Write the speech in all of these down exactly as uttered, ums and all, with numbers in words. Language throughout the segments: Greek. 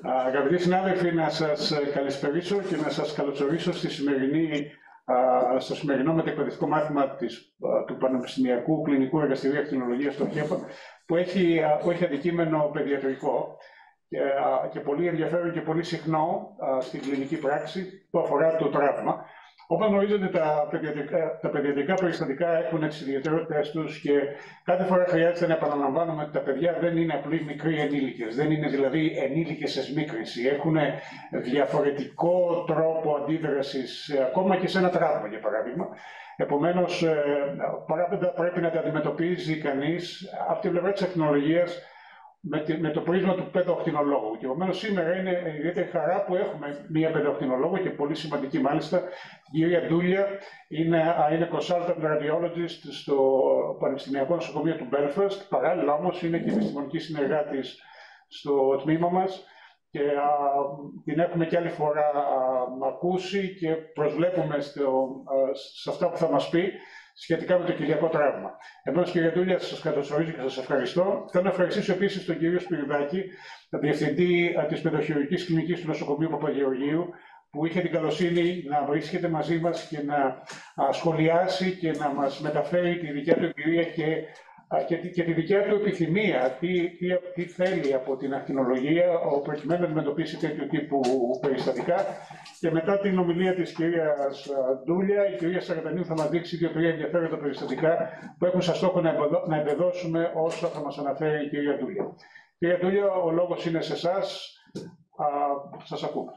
Αγαπητοί συνάδελφοι, να σας καλησπερίσω και να σας καλωσορίσω στη σημερινή, στο σημερινό μετεκπαιδευτικό μάθημα της, του Πανεπιστημιακού Κλινικού Εργαστηρίου Ακτινολογίας στο ΧΕΠ, που έχει, που έχει αντικείμενο παιδιατρικό και, και πολύ ενδιαφέρον και πολύ συχνό στην κλινική πράξη που αφορά το τραύμα. Όπως γνωρίζετε, τα παιδιατρικά, τα παιδιατρικά περιστατικά έχουν τις ιδιαιτερότητες τους και κάθε φορά χρειάζεται να επαναλαμβάνουμε ότι τα παιδιά δεν είναι απλοί μικροί ενήλικες. Δεν είναι δηλαδή ενήλικες εσμίκρυνση. Έχουν διαφορετικό τρόπο αντίδρασης, ακόμα και σε ένα τραύμα, για παράδειγμα. Επομένως, πρέπει να τα αντιμετωπίζει κανείς από την πλευρά της ακτινολογίας με το πρίσμα του παιδοακτινολόγου. Και επομένως σήμερα είναι ιδιαίτερη χαρά που έχουμε μία παιδοακτινολόγο και πολύ σημαντική μάλιστα, την κυρία Ντούλια, είναι, είναι consultant radiologist στο Πανεπιστημιακό Νοσοκομείο του Belfast. Παράλληλα όμως είναι και επιστημονική συνεργάτης στο τμήμα μας και α, την έχουμε και άλλη φορά α, ακούσει και προσβλέπουμε στο, α, σε αυτά που θα μας πει σχετικά με το κοιλιακό τραύμα. Επομένως, κύριε Ντούλια, σας καλωσορίζω και σας ευχαριστώ. Θέλω να ευχαριστήσω επίσης τον κύριο Σπυριδάκη, τον Διευθυντή της Παιδοχειρουργικής Κλινικής του Νοσοκομείου Παπαγεωργίου, που είχε την καλοσύνη να βρίσκεται μαζί μας και να σχολιάσει και να μας μεταφέρει τη δικιά του εμπειρία και, και, και τη δικιά του επιθυμία, τι, τι, τι θέλει από την ακτινολογία, προκειμένου να αντιμετωπίσει τέτοιου τύπου περιστατικά. Και μετά την ομιλία της κυρίας Ντούλια, η κυρία Σαραντανίου θα μας δείξει δύο-τρία ενδιαφέροντα περιστατικά που έχουν σαν στόχο να εμπεδώσουμε όσα θα μας αναφέρει η κυρία Ντούλια. Κυρία Ντούλια, ο λόγος είναι σε εσάς. Σας ακούμε.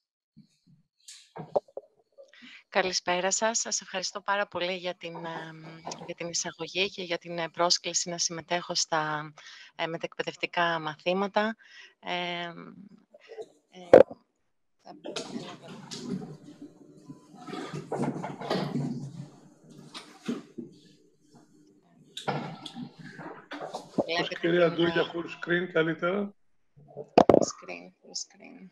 Καλησπέρα σας. Σας ευχαριστώ πάρα πολύ για την, για την εισαγωγή και για την πρόσκληση να συμμετέχω στα ε, μετεκπαιδευτικά μαθήματα. Ε, ε, Κυρία Ντούλια, full screen καλύτερα. Full screen, full screen.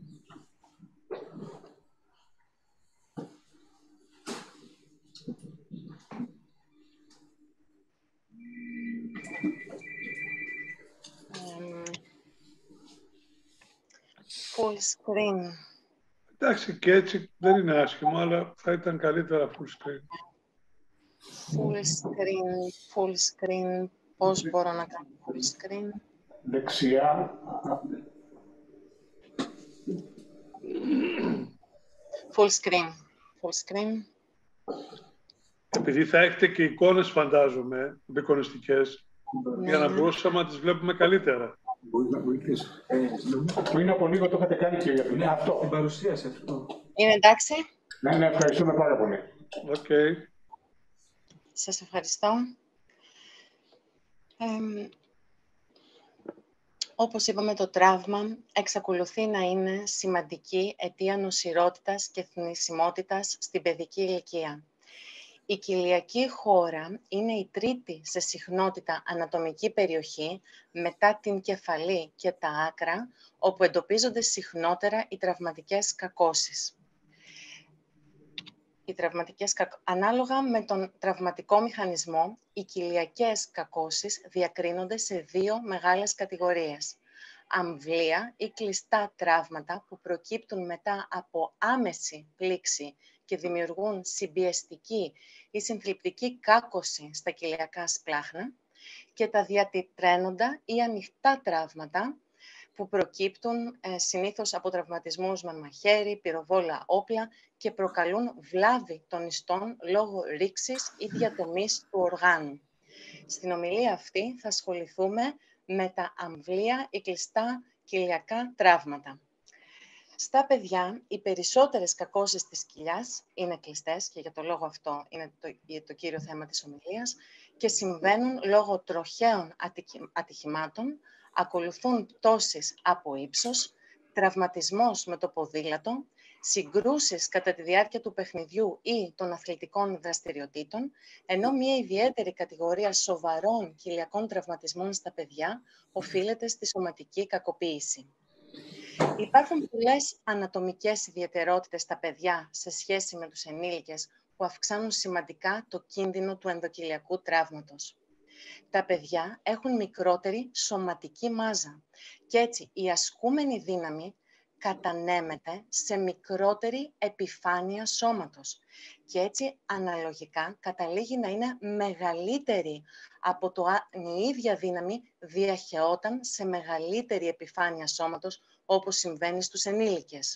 Full screen. Εντάξει, και έτσι δεν είναι άσχημο, αλλά θα ήταν καλύτερα full screen. Full screen, full screen. Πώς μπορώ να κάνω full screen? Δεξιά. Full screen. Full screen. Επειδή θα έχετε και εικόνες, φαντάζομαι, εικονιστικές, ναι, για να μπορούσαμε να τις βλέπουμε καλύτερα. Μπορεί να βοηθήσει. Πριν από λίγο το είχατε κάνει, κύριε Δουλειά. Αυτό. Την παρουσίαση αυτό. Είναι εντάξει? Ναι, ναι, ευχαριστούμε πάρα πολύ. Οκ. Okay. Σας ευχαριστώ. Ε, όπως είπαμε, το τραύμα εξακολουθεί να είναι σημαντική αιτία νοσηρότητας και θνησιμότητας στην παιδική ηλικία. Η κοιλιακή χώρα είναι η τρίτη σε συχνότητα ανατομική περιοχή μετά την κεφαλή και τα άκρα, όπου εντοπίζονται συχνότερα οι τραυματικές κακώσεις. Οι τραυματικές κακ... Ανάλογα με τον τραυματικό μηχανισμό, οι κοιλιακές κακώσεις διακρίνονται σε δύο μεγάλες κατηγορίες. Αμβλία ή κλειστά τραύματα που προκύπτουν μετά από άμεση πλήξη και δημιουργούν συμπιεστική ή συνθλιπτική κάκωση στα κοιλιακά σπλάχνα, και τα διατητραίνοντα ή ανοιχτά τραύματα που προκύπτουν ε, συνήθως από τραυματισμούς με μαχαίρι, πυροβόλα όπλα και προκαλούν βλάβη των ιστών λόγω ρήξης ή διατομής του οργάνου. Στην ομιλία αυτή θα ασχοληθούμε με τα αμβλία ή κλειστά κοιλιακά τραύματα. Στα παιδιά, οι περισσότερες κακώσεις της κοιλιάς είναι κλειστές και για το λόγο αυτό είναι το, το κύριο θέμα της ομιλίας και συμβαίνουν λόγω τροχαίων ατυχημάτων, ακολουθούν πτώσεις από ύψος, τραυματισμός με το ποδήλατο, συγκρούσεις κατά τη διάρκεια του παιχνιδιού ή των αθλητικών δραστηριοτήτων, ενώ μια ιδιαίτερη κατηγορία σοβαρών κοιλιακών τραυματισμών στα παιδιά οφείλεται στη σωματική κακοποίηση. Υπάρχουν πολλές ανατομικές ιδιαιτερότητες στα παιδιά σε σχέση με τους ενήλικες που αυξάνουν σημαντικά το κίνδυνο του ενδοκυλιακού τραύματος. Τα παιδιά έχουν μικρότερη σωματική μάζα και έτσι η ασκούμενη δύναμη κατανέμεται σε μικρότερη επιφάνεια σώματος και έτσι αναλογικά καταλήγει να είναι μεγαλύτερη από το αν η ίδια δύναμη διαχεόταν σε μεγαλύτερη επιφάνεια σώματος όπως συμβαίνει στους ενήλικες.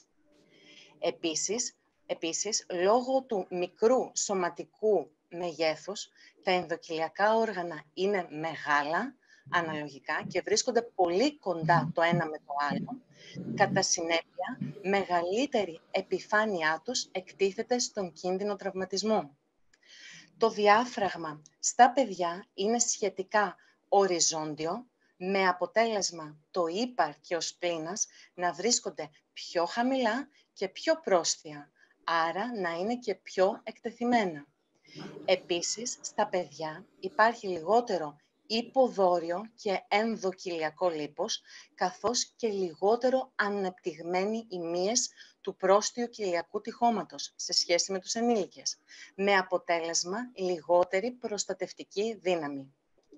Επίσης, επίσης, λόγω του μικρού σωματικού μεγέθους, τα ενδοκυλιακά όργανα είναι μεγάλα αναλογικά και βρίσκονται πολύ κοντά το ένα με το άλλο. Κατά συνέπεια, μεγαλύτερη επιφάνειά τους εκτίθεται στον κίνδυνο τραυματισμού. Το διάφραγμα στα παιδιά είναι σχετικά οριζόντιο, με αποτέλεσμα το ύπαρ και ο σπλήνας να βρίσκονται πιο χαμηλά και πιο πρόσθια, άρα να είναι και πιο εκτεθειμένα. Επίσης, στα παιδιά υπάρχει λιγότερο υποδόριο και ενδοκυλιακό λίπος, καθώς και λιγότερο ανεπτυγμένοι οι μύες του πρόστιου κοιλιακού τυχώματος σε σχέση με τους ενήλικες, με αποτέλεσμα λιγότερη προστατευτική δύναμη.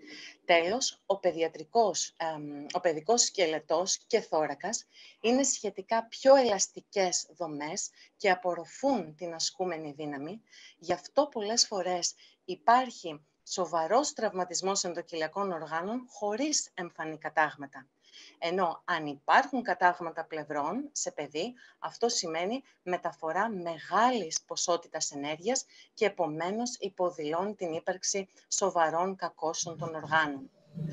Τέλος, ο παιδιατρικός, εμ, ο παιδικός σκελετός και θώρακας είναι σχετικά πιο ελαστικές δομές και απορροφούν την ασκούμενη δύναμη, γι' αυτό πολλές φορές υπάρχει σοβαρός τραυματισμός ενδοκυλιακών οργάνων χωρίς εμφανή κατάγματα. Ενώ αν υπάρχουν κατάγματα πλευρών σε παιδί, αυτό σημαίνει μεταφορά μεγάλης ποσότητας ενέργειας και επομένως υποδηλώνει την ύπαρξη σοβαρών κακώσεων των οργάνων.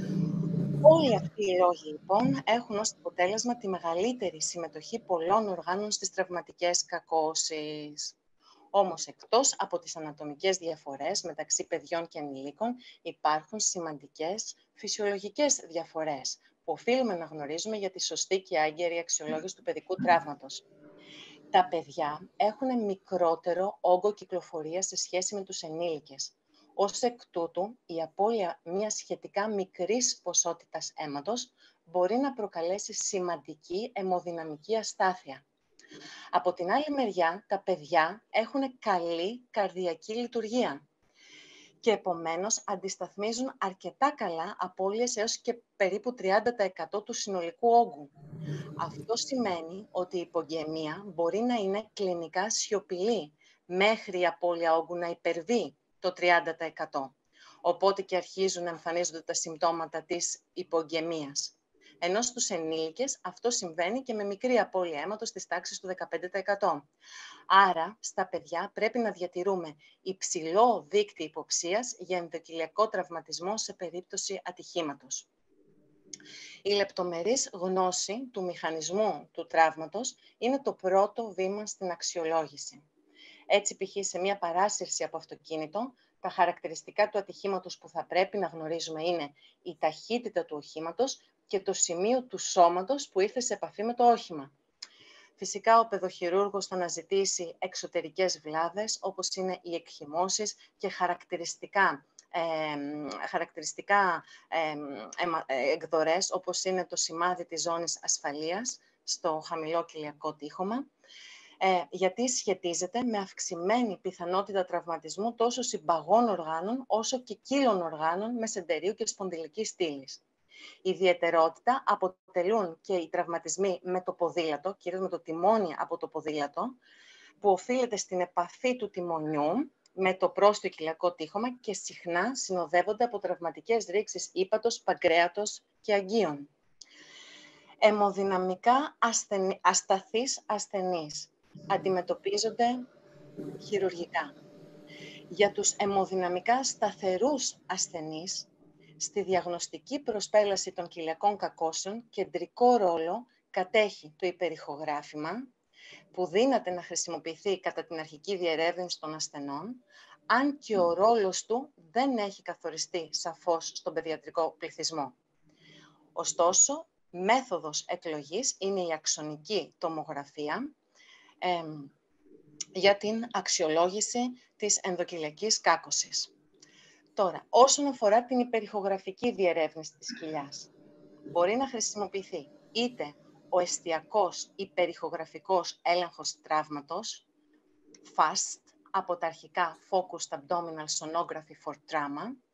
Όλοι αυτοί οι λόγοι, λοιπόν, έχουν ως αποτέλεσμα τη μεγαλύτερη συμμετοχή πολλών οργάνων στις τραυματικές κακώσεις. Όμως, εκτός από τις ανατομικές διαφορές μεταξύ παιδιών και ενηλίκων, υπάρχουν σημαντικές φυσιολογικές διαφορές που οφείλουμε να γνωρίζουμε για τη σωστή και άγκαιρη αξιολόγηση του παιδικού τραύματος. Τα παιδιά έχουν μικρότερο όγκο κυκλοφορίας σε σχέση με τους ενήλικες. Ως εκ τούτου, η απώλεια μιας σχετικά μικρής ποσότητας αίματος μπορεί να προκαλέσει σημαντική αιμοδυναμική αστάθεια. Από την άλλη μεριά, τα παιδιά έχουν καλή καρδιακή λειτουργία και επομένως αντισταθμίζουν αρκετά καλά απώλειες έως και περίπου τριάντα τοις εκατό του συνολικού όγκου. Αυτό σημαίνει ότι η υπογεμία μπορεί να είναι κλινικά σιωπηλή μέχρι η απώλεια όγκου να υπερβεί το τριάντα τοις εκατό. Οπότε και αρχίζουν να εμφανίζονται τα συμπτώματα της υπογεμίας. Ενώ στους ενήλικες αυτό συμβαίνει και με μικρή απώλεια αίματος της τάξης του δεκαπέντε τοις εκατό. Άρα, στα παιδιά πρέπει να διατηρούμε υψηλό δίκτυο υποψίας για ενδοκυλιακό τραυματισμό σε περίπτωση ατυχήματος. Η λεπτομερής γνώση του μηχανισμού του τραύματος είναι το πρώτο βήμα στην αξιολόγηση. Έτσι, π.χ. σε μια παράσυρση από αυτοκίνητο, τα χαρακτηριστικά του ατυχήματος που θα πρέπει να γνωρίζουμε είναι η ταχύτητα του οχήματος και το σημείο του σώματος που ήρθε σε επαφή με το όχημα. Φυσικά, ο παιδοχειρούργος θα αναζητήσει εξωτερικές βλάβες, όπως είναι οι εκχυμώσεις και χαρακτηριστικά, ε, χαρακτηριστικά ε, εκδορές, όπως είναι το σημάδι της ζώνης ασφαλείας στο χαμηλό κοιλιακό τείχομα, ε, γιατί σχετίζεται με αυξημένη πιθανότητα τραυματισμού τόσο συμπαγών οργάνων, όσο και κύλων οργάνων μεσεντερίου και σπονδυλικής στήλης. Ιδιαιτερότητα αποτελούν και οι τραυματισμοί με το ποδήλατο, κυρίως με το τιμόνι από το ποδήλατο, που οφείλεται στην επαφή του τιμονιού με το πρόστιο κοιλιακό τείχομα και συχνά συνοδεύονται από τραυματικές ρήξεις ύπατος, παγκρέατος και αγκίων. Αιμοδυναμικά ασθενή, ασταθείς ασθενείς αντιμετωπίζονται χειρουργικά. Για τους αιμοδυναμικά σταθερούς ασθενείς, στη διαγνωστική προσπέλαση των κοιλιακών κακώσεων κεντρικό ρόλο κατέχει το υπερηχογράφημα, που δύναται να χρησιμοποιηθεί κατά την αρχική διερεύνηση των ασθενών, αν και ο ρόλος του δεν έχει καθοριστεί σαφώς στον παιδιατρικό πληθυσμό. Ωστόσο, μέθοδος εκλογής είναι η αξονική τομογραφία ε, για την αξιολόγηση της ενδοκυλιακής κάκωσης. Τώρα, όσον αφορά την υπερηχογραφική διερεύνηση της κοιλιάς, μπορεί να χρησιμοποιηθεί είτε ο εστιακός υπερηχογραφικός έλεγχος τραύματος, φαστ, από τα αρχικά Focused Abdominal Sonography for Trauma,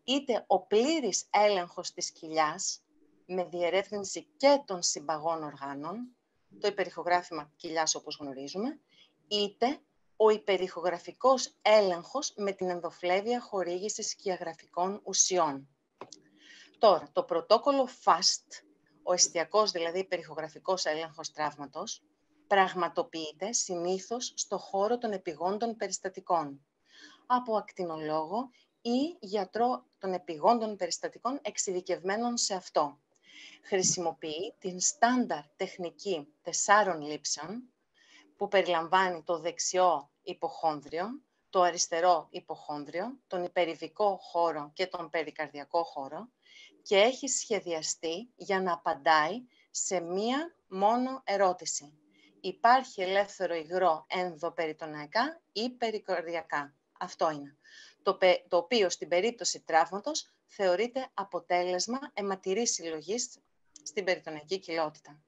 είτε ο πλήρης έλεγχος της κοιλιάς, με διερεύνηση και των συμπαγών οργάνων, το υπερηχογράφημα κοιλιάς όπως γνωρίζουμε, είτε ο υπερηχογραφικός έλεγχος με την ενδοφλέβεια χορήγηση σκιαγραφικών ουσιών. Τώρα, το πρωτόκολλο φαστ, ο εστιακός δηλαδή υπερηχογραφικός έλεγχος τραύματος, πραγματοποιείται συνήθως στο χώρο των επιγόντων περιστατικών, από ακτινολόγο ή γιατρό των επιγόντων περιστατικών εξειδικευμένων σε αυτό. Χρησιμοποιεί την στάνταρ τεχνική τεσσάρων λήψεων, που περιλαμβάνει το δεξιό υποχόνδριο, το αριστερό υποχόνδριο, τον υπερηβικό χώρο και τον περικαρδιακό χώρο, και έχει σχεδιαστεί για να απαντάει σε μία μόνο ερώτηση. Υπάρχει ελεύθερο υγρό ενδοπεριτοναϊκά ή περικαρδιακά. Αυτό είναι. Το, το οποίο στην περίπτωση τραύματος θεωρείται αποτέλεσμα αιματηρής συλλογής στην περιτοναϊκή κοιλότητα.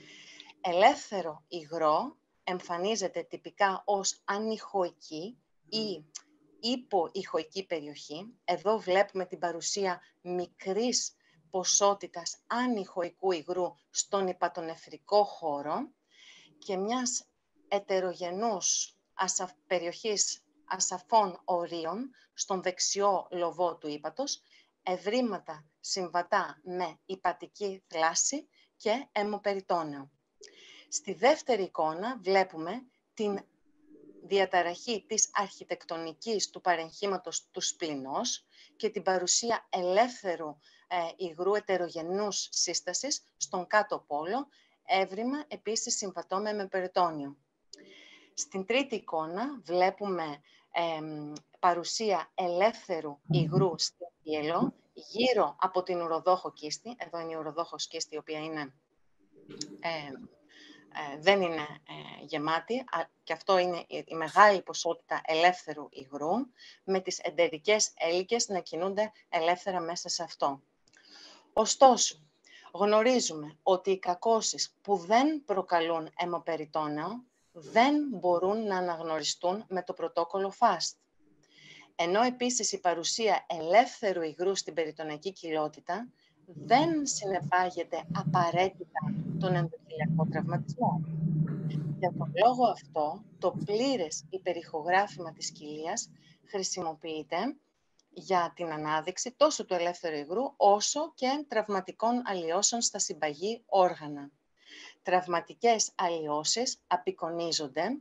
Ελεύθερο υγρό εμφανίζεται τυπικά ως ανηχοϊκή ή υποηχοϊκή περιοχή. Εδώ βλέπουμε την παρουσία μικρής ποσότητας ανηχοϊκού υγρού στον υπατονεφρικό χώρο και μιας ετερογενούς ασαφ... περιοχής ασαφών ορίων στον δεξιό λοβό του ύπατος, ευρήματα συμβατά με υπατική θλάση και αιμοπεριτόνεο. Στη δεύτερη εικόνα βλέπουμε την διαταραχή της αρχιτεκτονικής του παρεγχήματος του σπληνός και την παρουσία ελεύθερου ε, υγρού ετερογενούς σύστασης στον κάτω πόλο, έβριμα επίσης συμβατό με αιμοπεριτόνεο. Στην τρίτη εικόνα βλέπουμε ε, παρουσία ελεύθερου υγρού στην πίελο, γύρω από την ουροδόχο κίστη. Εδώ είναι η ουροδόχος κίστη, η οποία είναι... Ε, Ε, δεν είναι ε, γεμάτη, α, και αυτό είναι η, η μεγάλη ποσότητα ελεύθερου υγρού, με τις εντερικές έλικες να κινούνται ελεύθερα μέσα σε αυτό. Ωστόσο, γνωρίζουμε ότι οι κακώσεις που δεν προκαλούν αιμοπεριτόνεο δεν μπορούν να αναγνωριστούν με το πρωτόκολλο φαστ. Ενώ επίσης η παρουσία ελεύθερου υγρού στην περιτοναϊκή κοιλότητα δεν συνεπάγεται απαραίτητα τον ενδοκηλιακό τραυματισμό. Για τον λόγο αυτό, το πλήρες υπερηχογράφημα της κοιλίας χρησιμοποιείται για την ανάδειξη τόσο του ελεύθερου υγρού, όσο και τραυματικών αλλοιώσεων στα συμπαγή όργανα. Τραυματικές αλλοιώσεις απεικονίζονται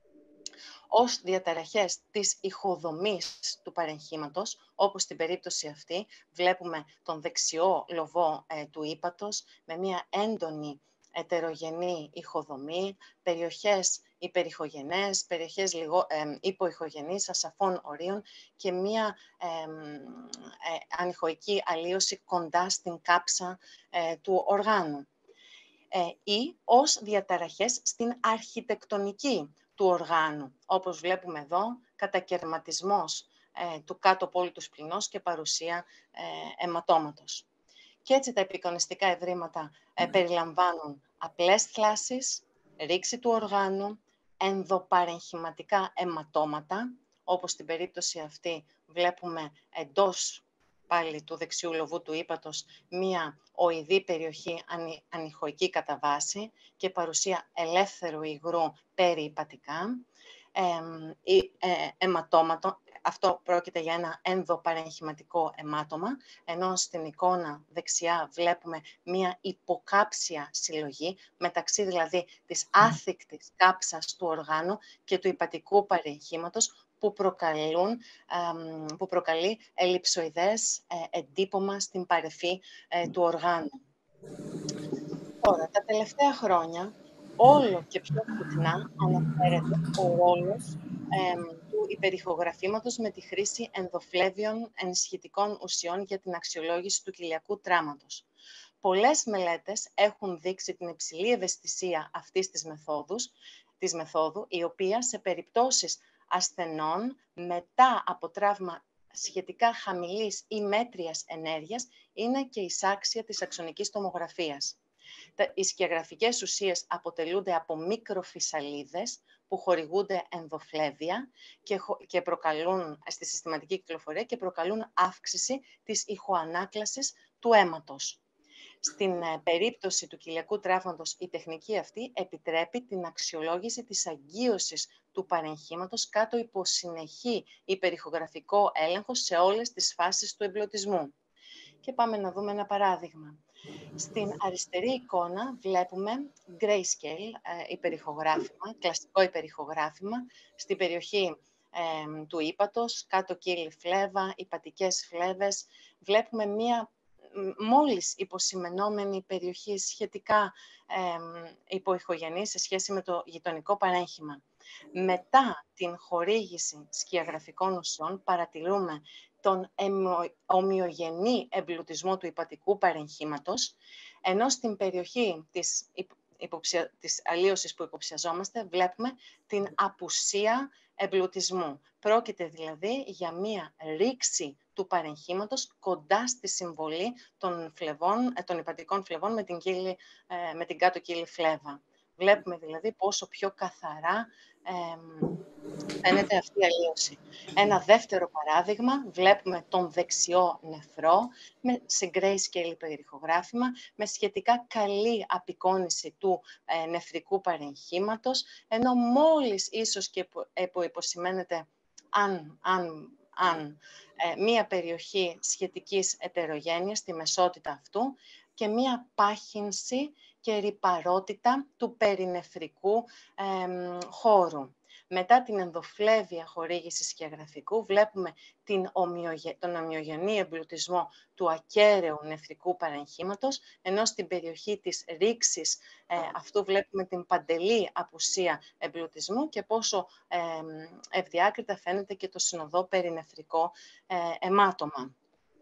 ως διαταραχές της ηχοδομής του παρεγχήματος, όπως στην περίπτωση αυτή βλέπουμε τον δεξιό λοβό ε, του ύπατος με μια έντονη ετερογενή ηχοδομή, περιοχές υπερηχογενές, περιοχές λιγο, ε, υποηχογενείς, ασαφών ορίων και μια ε, ε, ανηχοϊκή αλλίωση κοντά στην κάψα ε, του οργάνου. Ε, ή ως διαταραχές στην αρχιτεκτονική του οργάνου, όπως βλέπουμε εδώ, κατακαιρματισμός ε, του κάτω πόλου του σπληνός και παρουσία ε, αιματώματος. Και έτσι τα επικονιστικά ευρήματα ε, περιλαμβάνουν απλές θλάσεις, ρήξη του οργάνου, ενδοπαρεγχηματικά αιματώματα, όπως στην περίπτωση αυτή βλέπουμε εντός πάλι του δεξιού λοβού του ύπατος μία οηδή περιοχή ανη, ανηχοϊκή κατά βάση και παρουσία ελεύθερου υγρού περιυπατικά, ε, ε, αιματώματο. Αυτό πρόκειται για ένα ενδοπαρεγχηματικό αιμάτωμα, ενώ στην εικόνα δεξιά βλέπουμε μία υποκάψια συλλογή, μεταξύ δηλαδή της άθικτης κάψας του οργάνου και του υπατικού παρεγχήματος, που, προκαλούν, που προκαλεί ελλειψοειδές εντύπωμα στην παρεφή του οργάνου. Τώρα, τα τελευταία χρόνια, όλο και πιο συχνά αναφέρεται ο ρόλος ε, του υπερηχογραφήματος με τη χρήση ενδοφλέβιων ενισχυτικών ουσιών για την αξιολόγηση του κοιλιακού τράματος. Πολλές μελέτες έχουν δείξει την υψηλή ευαισθησία αυτής της, μεθόδους, της μεθόδου, η οποία σε περιπτώσεις ασθενών μετά από τραύμα σχετικά χαμηλής ή μέτριας ενέργειας είναι και εισάξια της αξονικής τομογραφίας. Οι σκιαγραφικές ουσίες αποτελούνται από μικροφυσαλίδες που χορηγούνται ενδοφλέβια και, και προκαλούν στη συστηματική κυκλοφορία και προκαλούν αύξηση της ηχοανάκλασης του αίματος. Στην ε, περίπτωση του κοιλιακού τραύματος, η τεχνική αυτή επιτρέπει την αξιολόγηση της αγκίωσης του παρεγχήματος κάτω υπό συνεχή υπερηχογραφικό έλεγχο σε όλες τις φάσεις του εμπλωτισμού. Και πάμε να δούμε ένα παράδειγμα. Στην αριστερή εικόνα βλέπουμε grayscale ε, υπερηχογράφημα, κλασικό υπερηχογράφημα, στην περιοχή ε, του ύπατος, κάτω κύλι φλέβα, υπατικές φλέβες. Βλέπουμε μία μόλις υποσημενόμενη περιοχή σχετικά ε, υποηχογενή σε σχέση με το γειτονικό παρέγχημα. Μετά την χορήγηση σκιαγραφικών ουσιών παρατηρούμε τον ομοιογενή εμπλουτισμό του υπατικού παρεγχήματος, ενώ στην περιοχή της, υποψια... της αλλίωσης που υποψιαζόμαστε βλέπουμε την απουσία εμπλουτισμού. Πρόκειται δηλαδή για μία ρήξη του παρεγχήματος κοντά στη συμβολή των, φλεβών, των υπατικών φλεβών με την, κύλη, με την κάτω κύλη φλέβα. Βλέπουμε δηλαδή πόσο πιο καθαρά ε, φαίνεται αυτή η αλλίωση. Ένα δεύτερο παράδειγμα, βλέπουμε τον δεξιό νεφρό με, σε grayscale υπερηχογράφημα, με σχετικά καλή απεικόνιση του ε, νεφρικού παρεγχήματος, ενώ μόλις ίσως και που υποσημαίνεται αν, αν, αν ε, μία περιοχή σχετικής ετερογένειας στη μεσότητα αυτού και μία πάχυνση και ρυπαρότητα του περινεφρικού ε, χώρου. Μετά την ενδοφλέβια χορήγηση σκιαγραφικού βλέπουμε την ομοιογε... τον ομοιογενή εμπλουτισμό του ακέραίου νεφρικού παρεγχήματος, ενώ στην περιοχή της ρήξης ε, αυτού βλέπουμε την παντελή απουσία εμπλουτισμού και πόσο ε, ευδιάκριτα φαίνεται και το συνοδό περινεφρικό ε, αιμάτωμα.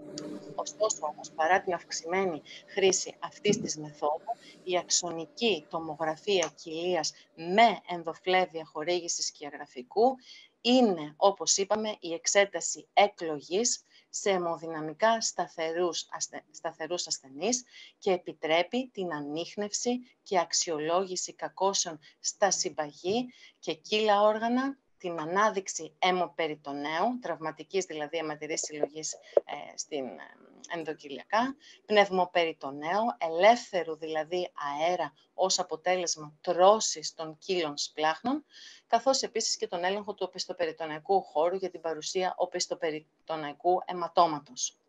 Ωστόσο, όμως, παρά την αυξημένη χρήση αυτής της μεθόδου, η αξονική τομογραφία κοιλίας με ενδοφλέβια χορήγηση σκιαγραφικού είναι, όπως είπαμε, η εξέταση εκλογής σε αιμοδυναμικά σταθερούς, αστε, σταθερούς ασθενείς και επιτρέπει την ανίχνευση και αξιολόγηση κακώσεων στα συμπαγή και κύλα όργανα, την ανάδειξη αιμοπεριτοναίου, τραυματικής δηλαδή αιματηρής συλλογής ε, στην ε, ενδοκυλιακά, πνευμοπεριτοναίου, ελεύθερου δηλαδή αέρα ως αποτέλεσμα τρώσης των κύλων σπλάχνων, καθώς επίσης και τον έλεγχο του οπισθοπεριτοναϊκού χώρου για την παρουσία οπισθοπεριτοναϊκού αιματώματος.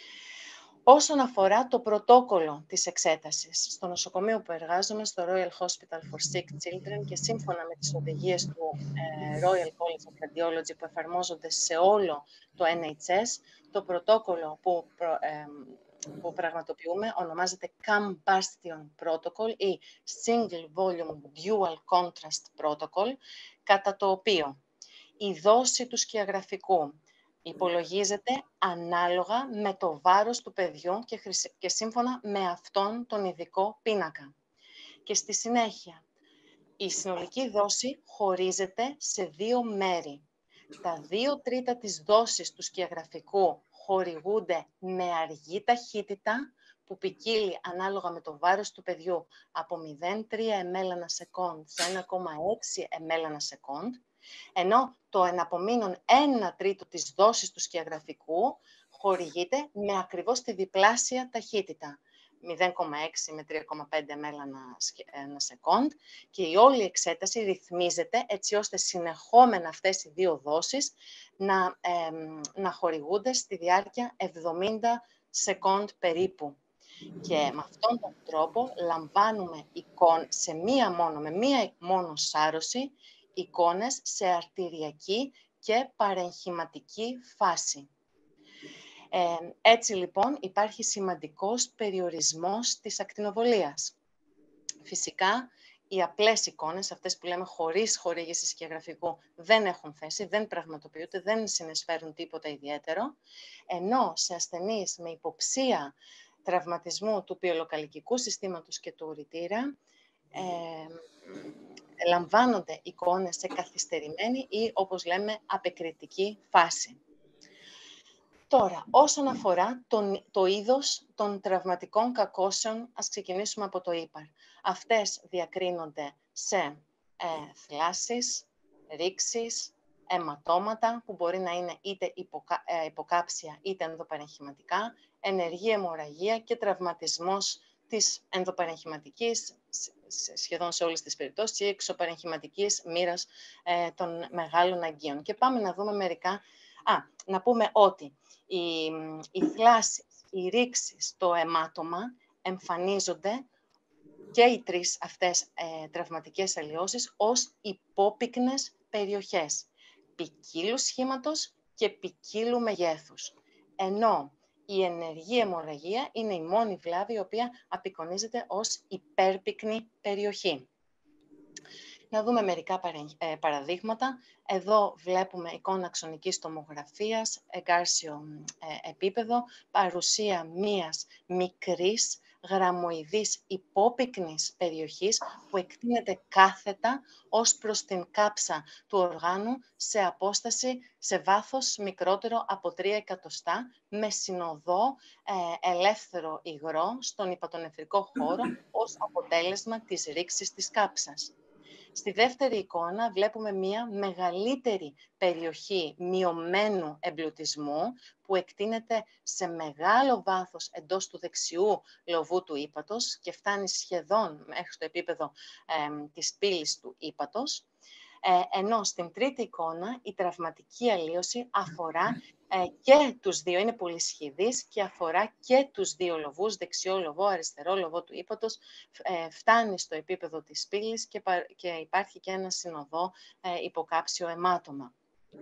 Όσον αφορά το πρωτόκολλο της εξέτασης, στο νοσοκομείο που εργάζομαι, στο Royal Hospital for Sick Children και σύμφωνα με τις οδηγίες του ε, Royal College of Cardiology που εφαρμόζονται σε όλο το N H S, το πρωτόκολλο που, προ, ε, που πραγματοποιούμε ονομάζεται CAM Bastion Protocol ή Single Volume Dual Contrast Protocol, κατά το οποίο η δόση του σκιαγραφικού υπολογίζεται ανάλογα με το βάρος του παιδιού και, χρησι... και σύμφωνα με αυτόν τον ειδικό πίνακα. Και στη συνέχεια, η συνολική δόση χωρίζεται σε δύο μέρη. Τα δύο τρίτα της δόσης του σκιαγραφικού χορηγούνται με αργή ταχύτητα, που ποικίλει ανάλογα με το βάρος του παιδιού από μηδέν κόμμα τρία μιλιλίτρα ανά σεκόντ σε ένα κόμμα έξι μιλιλίτρα ανά σεκόντ, ενώ το εναπομείνον ένα τρίτο της δόσης του σκιαγραφικού χορηγείται με ακριβώς τη διπλάσια ταχύτητα, μηδέν κόμμα έξι με τρία κόμμα πέντε μιλιλίτρα ανά σεκόντ, και η όλη εξέταση ρυθμίζεται έτσι ώστε συνεχόμενα αυτές οι δύο δόσεις να, ε, να χορηγούνται στη διάρκεια εβδομήντα σεκόντ περίπου. Και με αυτόν τον τρόπο λαμβάνουμε εικόν, σε μία μόνο, με μία μόνο σάρωση, εικόνες σε αρτηριακή και παρεγχηματική φάση. Ε, έτσι λοιπόν υπάρχει σημαντικός περιορισμός της ακτινοβολίας. Φυσικά, οι απλές εικόνες, αυτές που λέμε χωρίς χορήγηση σκιαγραφικού, δεν έχουν θέση, δεν πραγματοποιούνται, δεν συνεισφέρουν τίποτα ιδιαίτερο, ενώ σε ασθενείς με υποψία τραυματισμού του πυελοκαλικικού συστήματος και του ουρητήρα, ε, λαμβάνονται εικόνες σε καθυστερημένη ή, όπως λέμε, απεκριτική φάση. Τώρα, όσον αφορά τον, το είδος των τραυματικών κακώσεων, ας ξεκινήσουμε από το ύπαρ. Αυτές διακρίνονται σε ε, θλάσσεις, ρήξεις, αιματώματα που μπορεί να είναι είτε υποκα... ε, υποκάψια είτε ενδοπαρεγχηματικά, ενεργή αιμορραγία και τραυματισμός της ενδοπαρεγχηματικής, σχεδόν σε όλες τις περιπτώσεις, ή εξωπαρεγχηματικής μοίρας ε, των μεγάλων αγκίων. Και πάμε να δούμε μερικά. Α, να πούμε ότι οι, οι θλάσσεις, οι ρήξεις, το αιμάτωμα εμφανίζονται και οι τρεις αυτές ε, τραυματικές αλλοιώσεις ως υπόπυκνες περιοχές ποικίλου σχήματος και ποικίλου μεγέθους. Ενώ η ενεργή αιμορραγία είναι η μόνη βλάβη η οποία απεικονίζεται ως υπέρπυκνη περιοχή. Να δούμε μερικά παραδείγματα. Εδώ βλέπουμε εικόνα αξονικής τομογραφίας, εγκάρσιο ε, επίπεδο, παρουσία μίας μικρής γραμμοειδής υπόπυκνης περιοχής που εκτείνεται κάθετα ως προς την κάψα του οργάνου σε απόσταση, σε βάθος μικρότερο από τρία εκατοστά, με συνοδό ε, ελεύθερο υγρό στον υπατονεφρικό χώρο ως αποτέλεσμα της ρήξης της κάψας. Στη δεύτερη εικόνα βλέπουμε μία μεγαλύτερη περιοχή μειωμένου εμπλουτισμού που εκτείνεται σε μεγάλο βάθος εντός του δεξιού λοβού του ύπατος και φτάνει σχεδόν μέχρι το επίπεδο ε, της πύλης του ύπατος. Ε, ενώ στην τρίτη εικόνα η τραυματική αλλίωση αφορά ε, και τους δύο, είναι πολυσχηδής και αφορά και τους δύο λοβούς, δεξιό λοβό, αριστερό λοβό του ύπατος, ε, φτάνει στο επίπεδο της πύλης και, και υπάρχει και ένα συνοδό ε, υποκάψιο αιμάτωμα.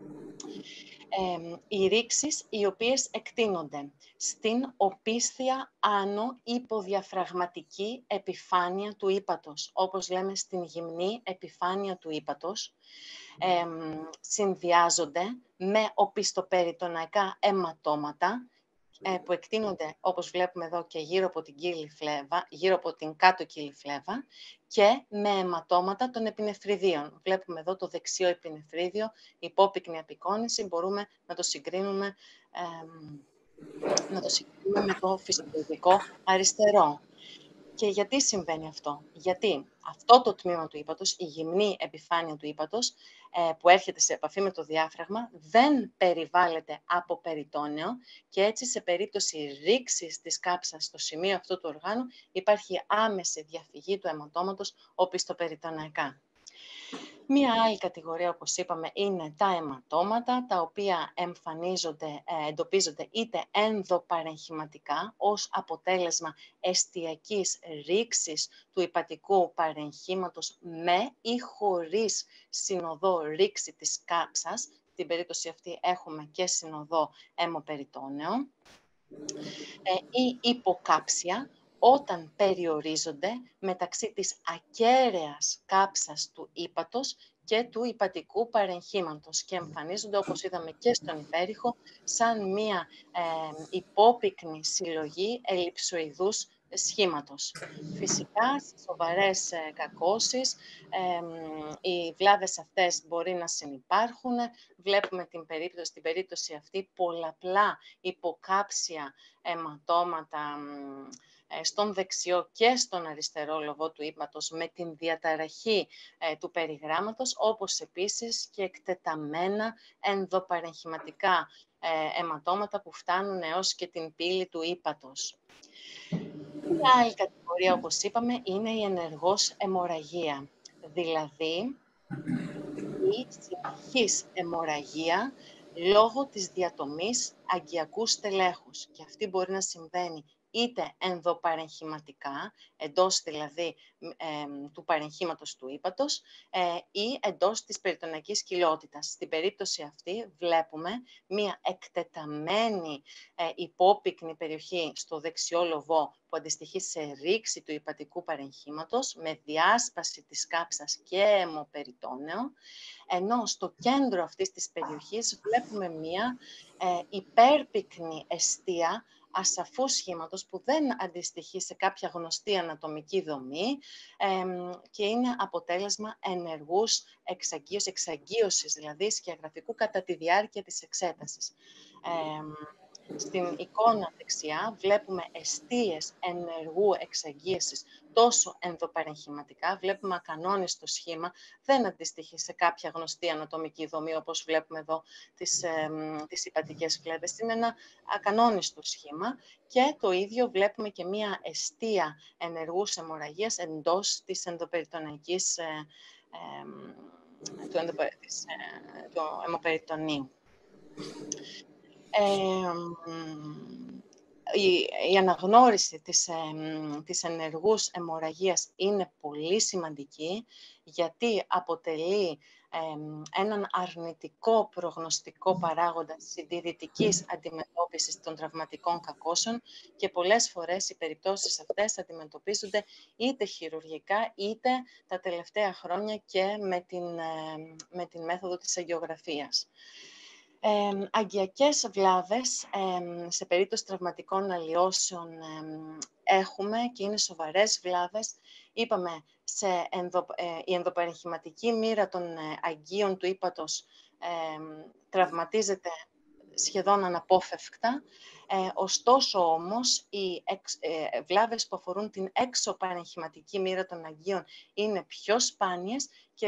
Ε, οι ρήξεις οι οποίες εκτείνονται στην οπίσθια άνω υποδιαφραγματική επιφάνεια του ύπατος, όπως λέμε στην γυμνή επιφάνεια του ύπατος, ε, συνδυάζονται με οπισθοπεριτοναϊκά αιματώματα ε, που εκτείνονται, όπως βλέπουμε εδώ, και γύρω από την κύλη φλέβα, γύρω από την κάτω κύλη φλέβα, και με αιματώματα των επινεφριδίων. Βλέπουμε εδώ το δεξιό επινεφρίδιο, υπόπυκνη απεικόνηση, μπορούμε να το συγκρίνουμε, ε, να το συγκρίνουμε με το φυσιολογικό αριστερό. Και γιατί συμβαίνει αυτό? Γιατί αυτό το τμήμα του ύπατος, η γυμνή επιφάνεια του ύπατος, ε, που έρχεται σε επαφή με το διάφραγμα, δεν περιβάλλεται από περιτόνεο και έτσι σε περίπτωση ρήξης της κάψας στο σημείο αυτού του οργάνου υπάρχει άμεση διαφυγή του αιματώματος οπισθοπεριτοναϊκά. Μία άλλη κατηγορία, όπως είπαμε, είναι τα αιματώματα, τα οποία εμφανίζονται, εντοπίζονται είτε ενδοπαρεγχηματικά, ως αποτέλεσμα εστιακής ρήξης του υπατικού παρεγχήματος με ή χωρίς συνοδό ρήξη της κάψας. Στην περίπτωση αυτή έχουμε και συνοδό αιμοπεριτόνεο, ή υποκάψια, όταν περιορίζονται μεταξύ της ακέραιας κάψας του ύπατος και του υπατικού παρεγχήματος και εμφανίζονται, όπως είδαμε και στον υπέρηχο, σαν μία ε, υπόπυκνη συλλογή ελλειψοειδούς σχήματος. Φυσικά, σε σοβαρές ε, κακώσεις, ε, οι βλάβες αυτές μπορεί να συνυπάρχουν. Βλέπουμε την περίπτωση, στην περίπτωση αυτή πολλαπλά υποκάψια αιματώματα στον δεξιό και στον αριστερό λοβό του ύπατος με την διαταραχή ε, του περιγράμματος, όπως επίσης και εκτεταμένα ενδοπαρεγχηματικά ε, αιματώματα που φτάνουν έως και την πύλη του ύπατος. Μια άλλη κατηγορία, όπως είπαμε, είναι η ενεργός αιμορραγία, δηλαδή η συνεχής αιμορραγία λόγω της διατομής αγκιακού στελέχους. Και αυτή μπορεί να συμβαίνει είτε ενδοπαρεγχηματικά, εντός δηλαδή ε, του παρεγχήματος του ύπατος, ε, ή εντός της περιτοναϊκής κοιλότητας. Στην περίπτωση αυτή βλέπουμε μία εκτεταμένη ε, υπόπυκνη περιοχή στο δεξιό λοβό που αντιστοιχεί σε ρήξη του υπατικού παρεγχήματος με διάσπαση της κάψας και αιμοπεριτόνεο, ενώ στο κέντρο αυτής της περιοχής βλέπουμε μία ε, υπέρπυκνη εστία ασαφού σχήματος που δεν αντιστοιχεί σε κάποια γνωστή ανατομική δομή ε, και είναι αποτέλεσμα ενεργούς εξαγκίωσης, εξαγκίωσης δηλαδή σκιαγραφικού κατά τη διάρκεια της εξέτασης. Ε, Στην εικόνα δεξιά βλέπουμε εστίες ενεργού εξαγγίασης τόσο ενδοπαρεγχηματικά, βλέπουμε ακανόνιστο σχήμα, δεν αντιστοιχεί σε κάποια γνωστή ανατομική δομή, όπως βλέπουμε εδώ τις, ε, τις υπατικές φλέβες. Είναι ένα ακανόνιστο σχήμα και το ίδιο βλέπουμε και μία εστία ενεργούς αιμορραγίας εντός της ενδοπεριτονεϊκής ε, ε, του, ενδοπε, της, ε, του αιμοπεριτονίου. Ε, η, η αναγνώριση της, ε, της ενεργούς αιμορραγίας είναι πολύ σημαντική, γιατί αποτελεί ε, έναν αρνητικό προγνωστικό παράγοντα συντηρητικής αντιμετώπισης των τραυματικών κακώσεων και πολλές φορές οι περιπτώσεις αυτές αντιμετωπίζονται είτε χειρουργικά είτε τα τελευταία χρόνια και με την, ε, με την μέθοδο της αγγιογραφίας. Ε, αγκιακές βλάβες, ε, σε περίπτωση τραυματικών αλλοιώσεων ε, έχουμε και είναι σοβαρές βλάβες. Είπαμε, σε ενδο, ε, η ενδοπαρεγχηματική μοίρα των ε, αγκίων του ύπατος ε, τραυματίζεται σχεδόν αναπόφευκτα. Ε, ωστόσο όμως, οι εξ, ε, βλάβες που αφορούν την έξω-παρεγχηματική μοίρα των αγκίων είναι πιο σπάνιες και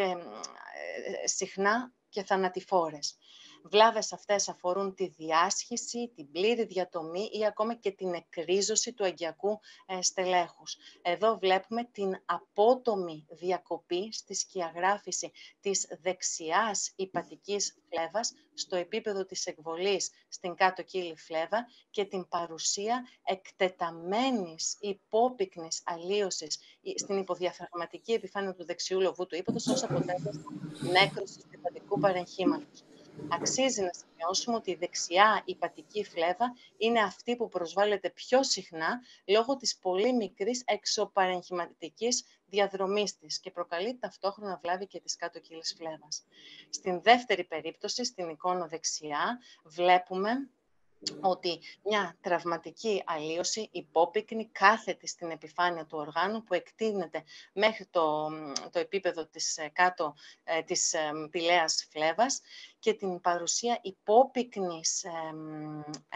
ε, συχνά και θανατηφόρες. Βλάβες αυτές αφορούν τη διάσχιση, την πλήρη διατομή ή ακόμα και την εκρίζωση του αγκιακού ε, στελέχους. Εδώ βλέπουμε την απότομη διακοπή στη σκιαγράφηση της δεξιάς υπατικής φλέβας στο επίπεδο της εκβολής στην κάτω κύλη φλέβα και την παρουσία εκτεταμένης υπόπυκνης αλλίωσης στην υποδιαφραγματική επιφάνεια του δεξιού λοβού του ύπατος ως αποτέλεσμα νέκρωσης του υπατικού παρεγχήματος. Αξίζει να σημειώσουμε ότι η δεξιά υπατική φλέβα είναι αυτή που προσβάλλεται πιο συχνά λόγω της πολύ μικρής εξωπαρεγχηματικής διαδρομής της και προκαλεί ταυτόχρονα βλάβη και της κάτω κύλης φλέβας. Στην δεύτερη περίπτωση, στην εικόνα δεξιά, βλέπουμε ότι μια τραυματική αλλίωση υπόπυκνη κάθετη στην επιφάνεια του οργάνου που εκτείνεται μέχρι το, το επίπεδο της κάτω ε, της ε, πηλαίας φλέβας και την παρουσία υπόπυκνης, ε, ε,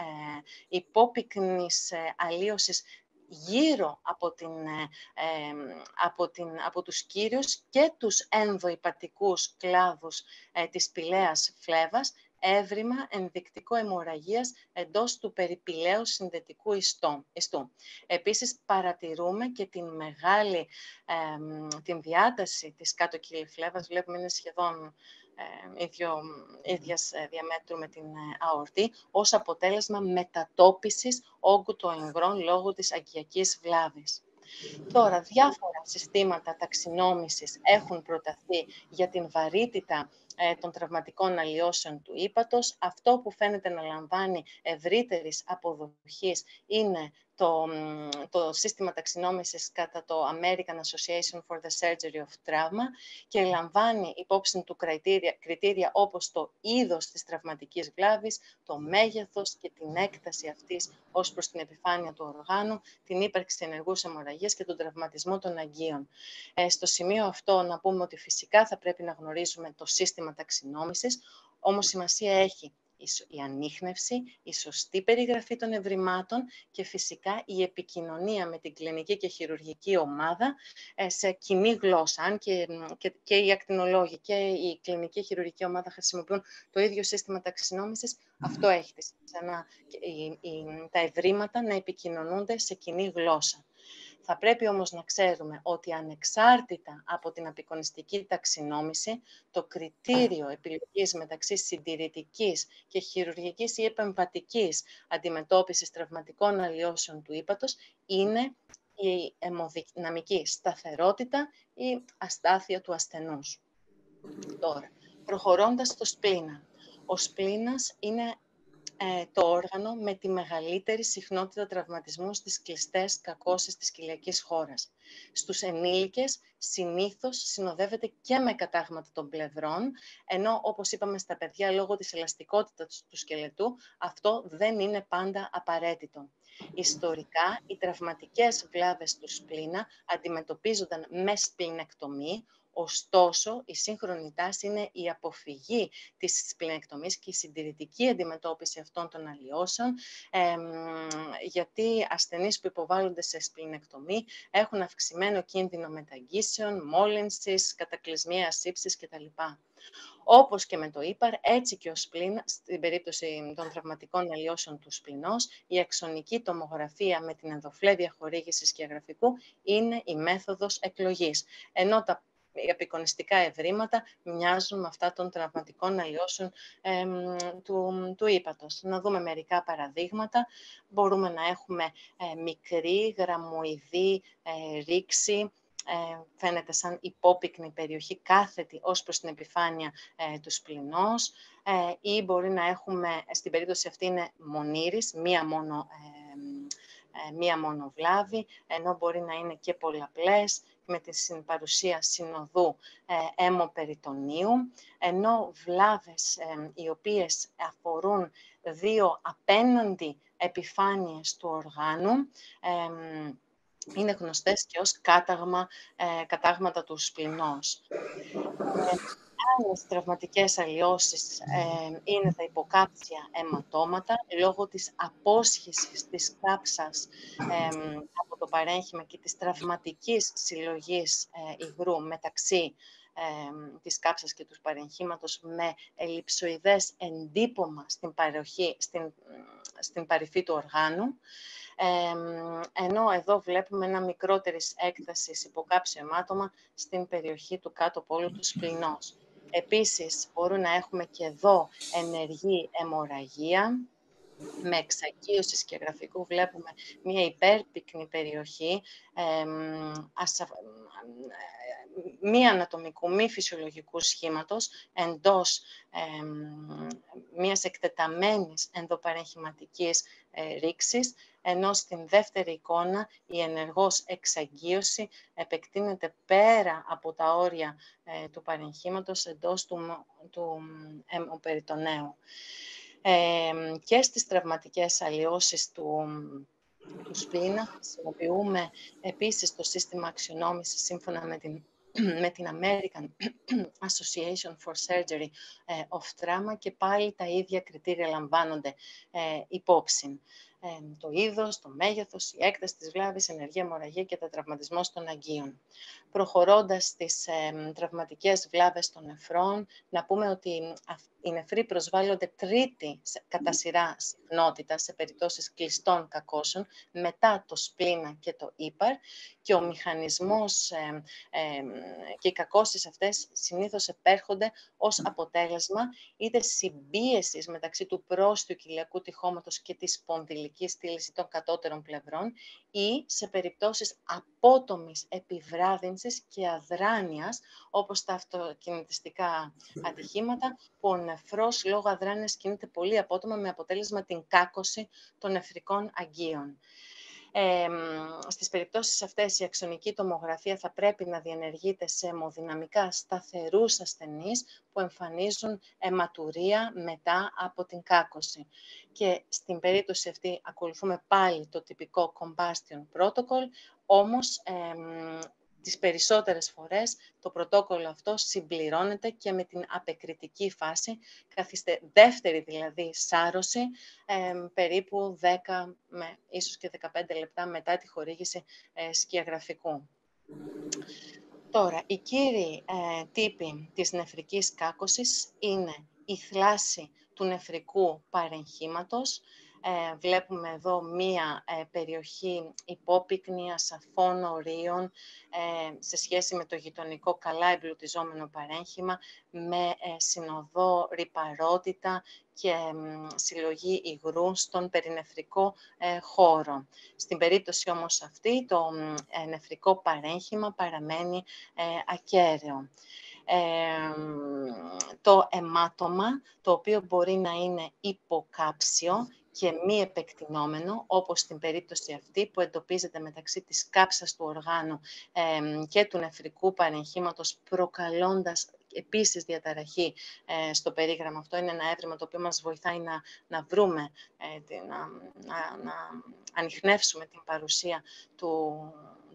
υπόπυκνης ε, αλλίωσης γύρω από, την, ε, από, την, από τους κύριους και τους ενδοϊπατικούς κλάδους ε, της πηλαίας φλέβας, έβριμα ενδεικτικό αιμορραγίας εντός του περιπηλαίου συνδετικού ιστού. Επίσης, παρατηρούμε και την μεγάλη ε, την διάταση της κάτω κύλη φλέβας. Βλέπουμε είναι σχεδόν ε, ίδιο, ίδιας διαμέτρου με την αορτή, ως αποτέλεσμα μετατόπισης όγκου των υγρών λόγω της αγκιακής βλάβης. Τώρα, διάφορα συστήματα ταξινόμησης έχουν προταθεί για την βαρύτητα ε, των τραυματικών αλλοιώσεων του ύπατος. Αυτό που φαίνεται να λαμβάνει ευρύτερης αποδοχής είναι το, το σύστημα ταξινόμησης κατά το American Association for the Surgery of Trauma και λαμβάνει υπόψη του κριτήρια, κριτήρια όπως το είδος της τραυματικής βλάβης, το μέγεθος και την έκταση αυτής ως προς την επιφάνεια του οργάνου, την ύπαρξη ενεργούς αιμορραγίας και τον τραυματισμό των αγκίων. Ε, στο σημείο αυτό να πούμε ότι φυσικά θα πρέπει να γνωρίζουμε το σύστημα ταξινόμησης, όμως σημασία έχει η ανίχνευση, η σωστή περιγραφή των ευρημάτων και φυσικά η επικοινωνία με την κλινική και χειρουργική ομάδα σε κοινή γλώσσα. Αν και, και, και οι ακτινολόγοι και η κλινική χειρουργική ομάδα χρησιμοποιούν το ίδιο σύστημα ταξινόμησης, αυτό έχει να, η, η, τα ευρήματα να επικοινωνούνται σε κοινή γλώσσα. Θα πρέπει όμως να ξέρουμε ότι ανεξάρτητα από την απεικονιστική ταξινόμηση, το κριτήριο επιλογής μεταξύ συντηρητικής και χειρουργικής ή επεμβατικής αντιμετώπισης τραυματικών αλλοιώσεων του ύπατος είναι η αιμοδυναμική σταθερότητα ή αστάθεια του ασθενούς. Τώρα, προχωρώντας στο σπλήνα. Ο σπλήνας είναι το όργανο με τη μεγαλύτερη συχνότητα τραυματισμού στις κλειστές κακώσεις της κοιλιακής χώρας. Στους ενήλικες συνήθως συνοδεύεται και με κατάγματα των πλευρών, ενώ όπως είπαμε στα παιδιά λόγω της ελαστικότητας του σκελετού αυτό δεν είναι πάντα απαραίτητο. Ιστορικά, οι τραυματικές βλάβες του σπλήνα αντιμετωπίζονταν με σπληνεκτομή, Ωστόσο, η σύγχρονη τάση είναι η αποφυγή της σπληνεκτομής και η συντηρητική αντιμετώπιση αυτών των αλλοιώσεων, ε, γιατί ασθενείς που υποβάλλονται σε σπληνεκτομή έχουν αυξημένο κίνδυνο μεταγγίσεων, μόλυνσης, κατακλυσμίας ύψης κτλ. Όπως και με το ύπαρ, έτσι και ο σπλήν, στην περίπτωση των τραυματικών αλλοιώσεων του σπληνός, η αξονική τομογραφία με την ενδοφλέβεια χορήγησης σκιαγραφικού είναι η μέθοδος εκλογής, ενώ τα οι απεικονιστικά ευρήματα μοιάζουν με αυτά των τραυματικών αλλοιώσεων ε, του, του ύπατος. Να δούμε μερικά παραδείγματα. Μπορούμε να έχουμε ε, μικρή, γραμμοειδή ε, ρήξη, ε, φαίνεται σαν υπόπυκνη περιοχή, κάθετη ως προς την επιφάνεια ε, του σπληνός, ε, ή μπορεί να έχουμε, στην περίπτωση αυτή είναι μονήρης, μία μόνο, ε, ε, μία μόνο βλάβη, ενώ μπορεί να είναι και πολλαπλές, με την παρουσία συνοδού ε, αιμοπεριτονίου, ενώ βλάβες ε, οι οποίες αφορούν δύο απέναντι επιφάνειες του οργάνου, ε, είναι γνωστές και ως κάταγμα, ε, κατάγματα του σπληνός. Ε, άλλες τραυματικές αλλοιώσεις ε, είναι τα υποκάψια αιματώματα, λόγω της απόσχησης της κάψας ε, από το παρέγχημα και της τραυματικής συλλογής ε, υγρού μεταξύ ε, της κάψας και του παρεγχήματος, με ελλειψοειδές εντύπωμα στην, παροχή, στην, στην παρυφή του οργάνου. Ε, ενώ εδώ βλέπουμε ένα μικρότερης έκτασης υποκάψιο αιμάτωμα στην περιοχή του κάτω πόλου του σπληνός. Επίσης, μπορούμε να έχουμε και εδώ ενεργή αιμορραγία, με εξαγγείωση σκιαγραφικού βλέπουμε μια υπέρπυκνη περιοχή, ε, ασα, μη ανατομικού, μη φυσιολογικού σχήματος, εντός ε, μιας εκτεταμένης ενδοπαρεγχηματικής ε, ρήξης, ενώ στην δεύτερη εικόνα η ενεργός εξαγγείωση επεκτείνεται πέρα από τα όρια ε, του παρεγχήματος, εντός του, του αιμοπεριτοναίου. Ε, και στις τραυματικές αλλοιώσεις του, του σπλήνα χρησιμοποιούμε επίσης το σύστημα αξιονόμησης σύμφωνα με την, με την American Association for Surgery of Trauma, και πάλι τα ίδια κριτήρια λαμβάνονται ε, υπόψη. Ε, το είδος, το μέγεθος, η έκταση της βλάβης, ενεργή αιμορραγία και τα τραυματισμός των αγκίων. Προχωρώντας στις ε, τραυματικές βλάβες των νεφρών, να πούμε ότι οι νεφροί προσβάλλονται τρίτη κατά σειρά συχνότητα σε περιπτώσεις κλειστών κακώσεων, μετά το σπλήνα και το ύπαρ, και ο μηχανισμός ε, ε, και οι κακώσεις αυτές συνήθως επέρχονται ως αποτέλεσμα είτε συμπίεσης μεταξύ του πρόστιου κοιλιακού τυχώματος και της σπονδυλικής στήλης των κατώτερων πλευρών, ή σε περιπτώσεις απότομης επιβράδυνσης και αδράνειας, όπως τα αυτοκινητιστικά ατυχήματα, που ο νεφρός λόγω αδράνειας κινείται πολύ απότομα, με αποτέλεσμα την κάκωση των νεφρικών αγκίων. Ε, στις περιπτώσεις αυτές η αξονική τομογραφία θα πρέπει να διενεργείται σε αιμοδυναμικά σταθερούς ασθενείς που εμφανίζουν αιματουρία μετά από την κάκωση. Και στην περίπτωση αυτή ακολουθούμε πάλι το τυπικό combustion protocol, όμως ε, τις περισσότερες φορές το πρωτόκολλο αυτό συμπληρώνεται και με την απεκριτική φάση, καθίστε δεύτερη δηλαδή σάρωση, ε, περίπου δέκα με ίσως και δεκαπέντε λεπτά μετά τη χορήγηση ε, σκιαγραφικού. Τώρα, οι κύριοι ε, τύποι της νεφρικής κάκωσης είναι η θλάση του νεφρικού παρεγχήματος. Ε, βλέπουμε εδώ μία ε, περιοχή υπόπυκνη ασαφών ορίων ε, σε σχέση με το γειτονικό καλά εμπλουτιζόμενο παρέγχημα, με ε, συνοδό ρυπαρότητα και ε, συλλογή υγρού στον περινεφρικό ε, χώρο. Στην περίπτωση όμως αυτή, το ε, νεφρικό παρέγχημα παραμένει ε, ακέραιο. Ε, το αιμάτωμα, το οποίο μπορεί να είναι υποκάψιο και μη επεκτηνόμενο, όπως στην περίπτωση αυτή που εντοπίζεται μεταξύ της κάψας του οργάνου ε, και του νεφρικού παρεγχήματος, προκαλώντας επίσης διαταραχή ε, στο περίγραμμα αυτό. Είναι ένα έβριμα το οποίο μας βοηθάει να, να βρούμε, ε, να, να, να ανιχνεύσουμε την παρουσία του,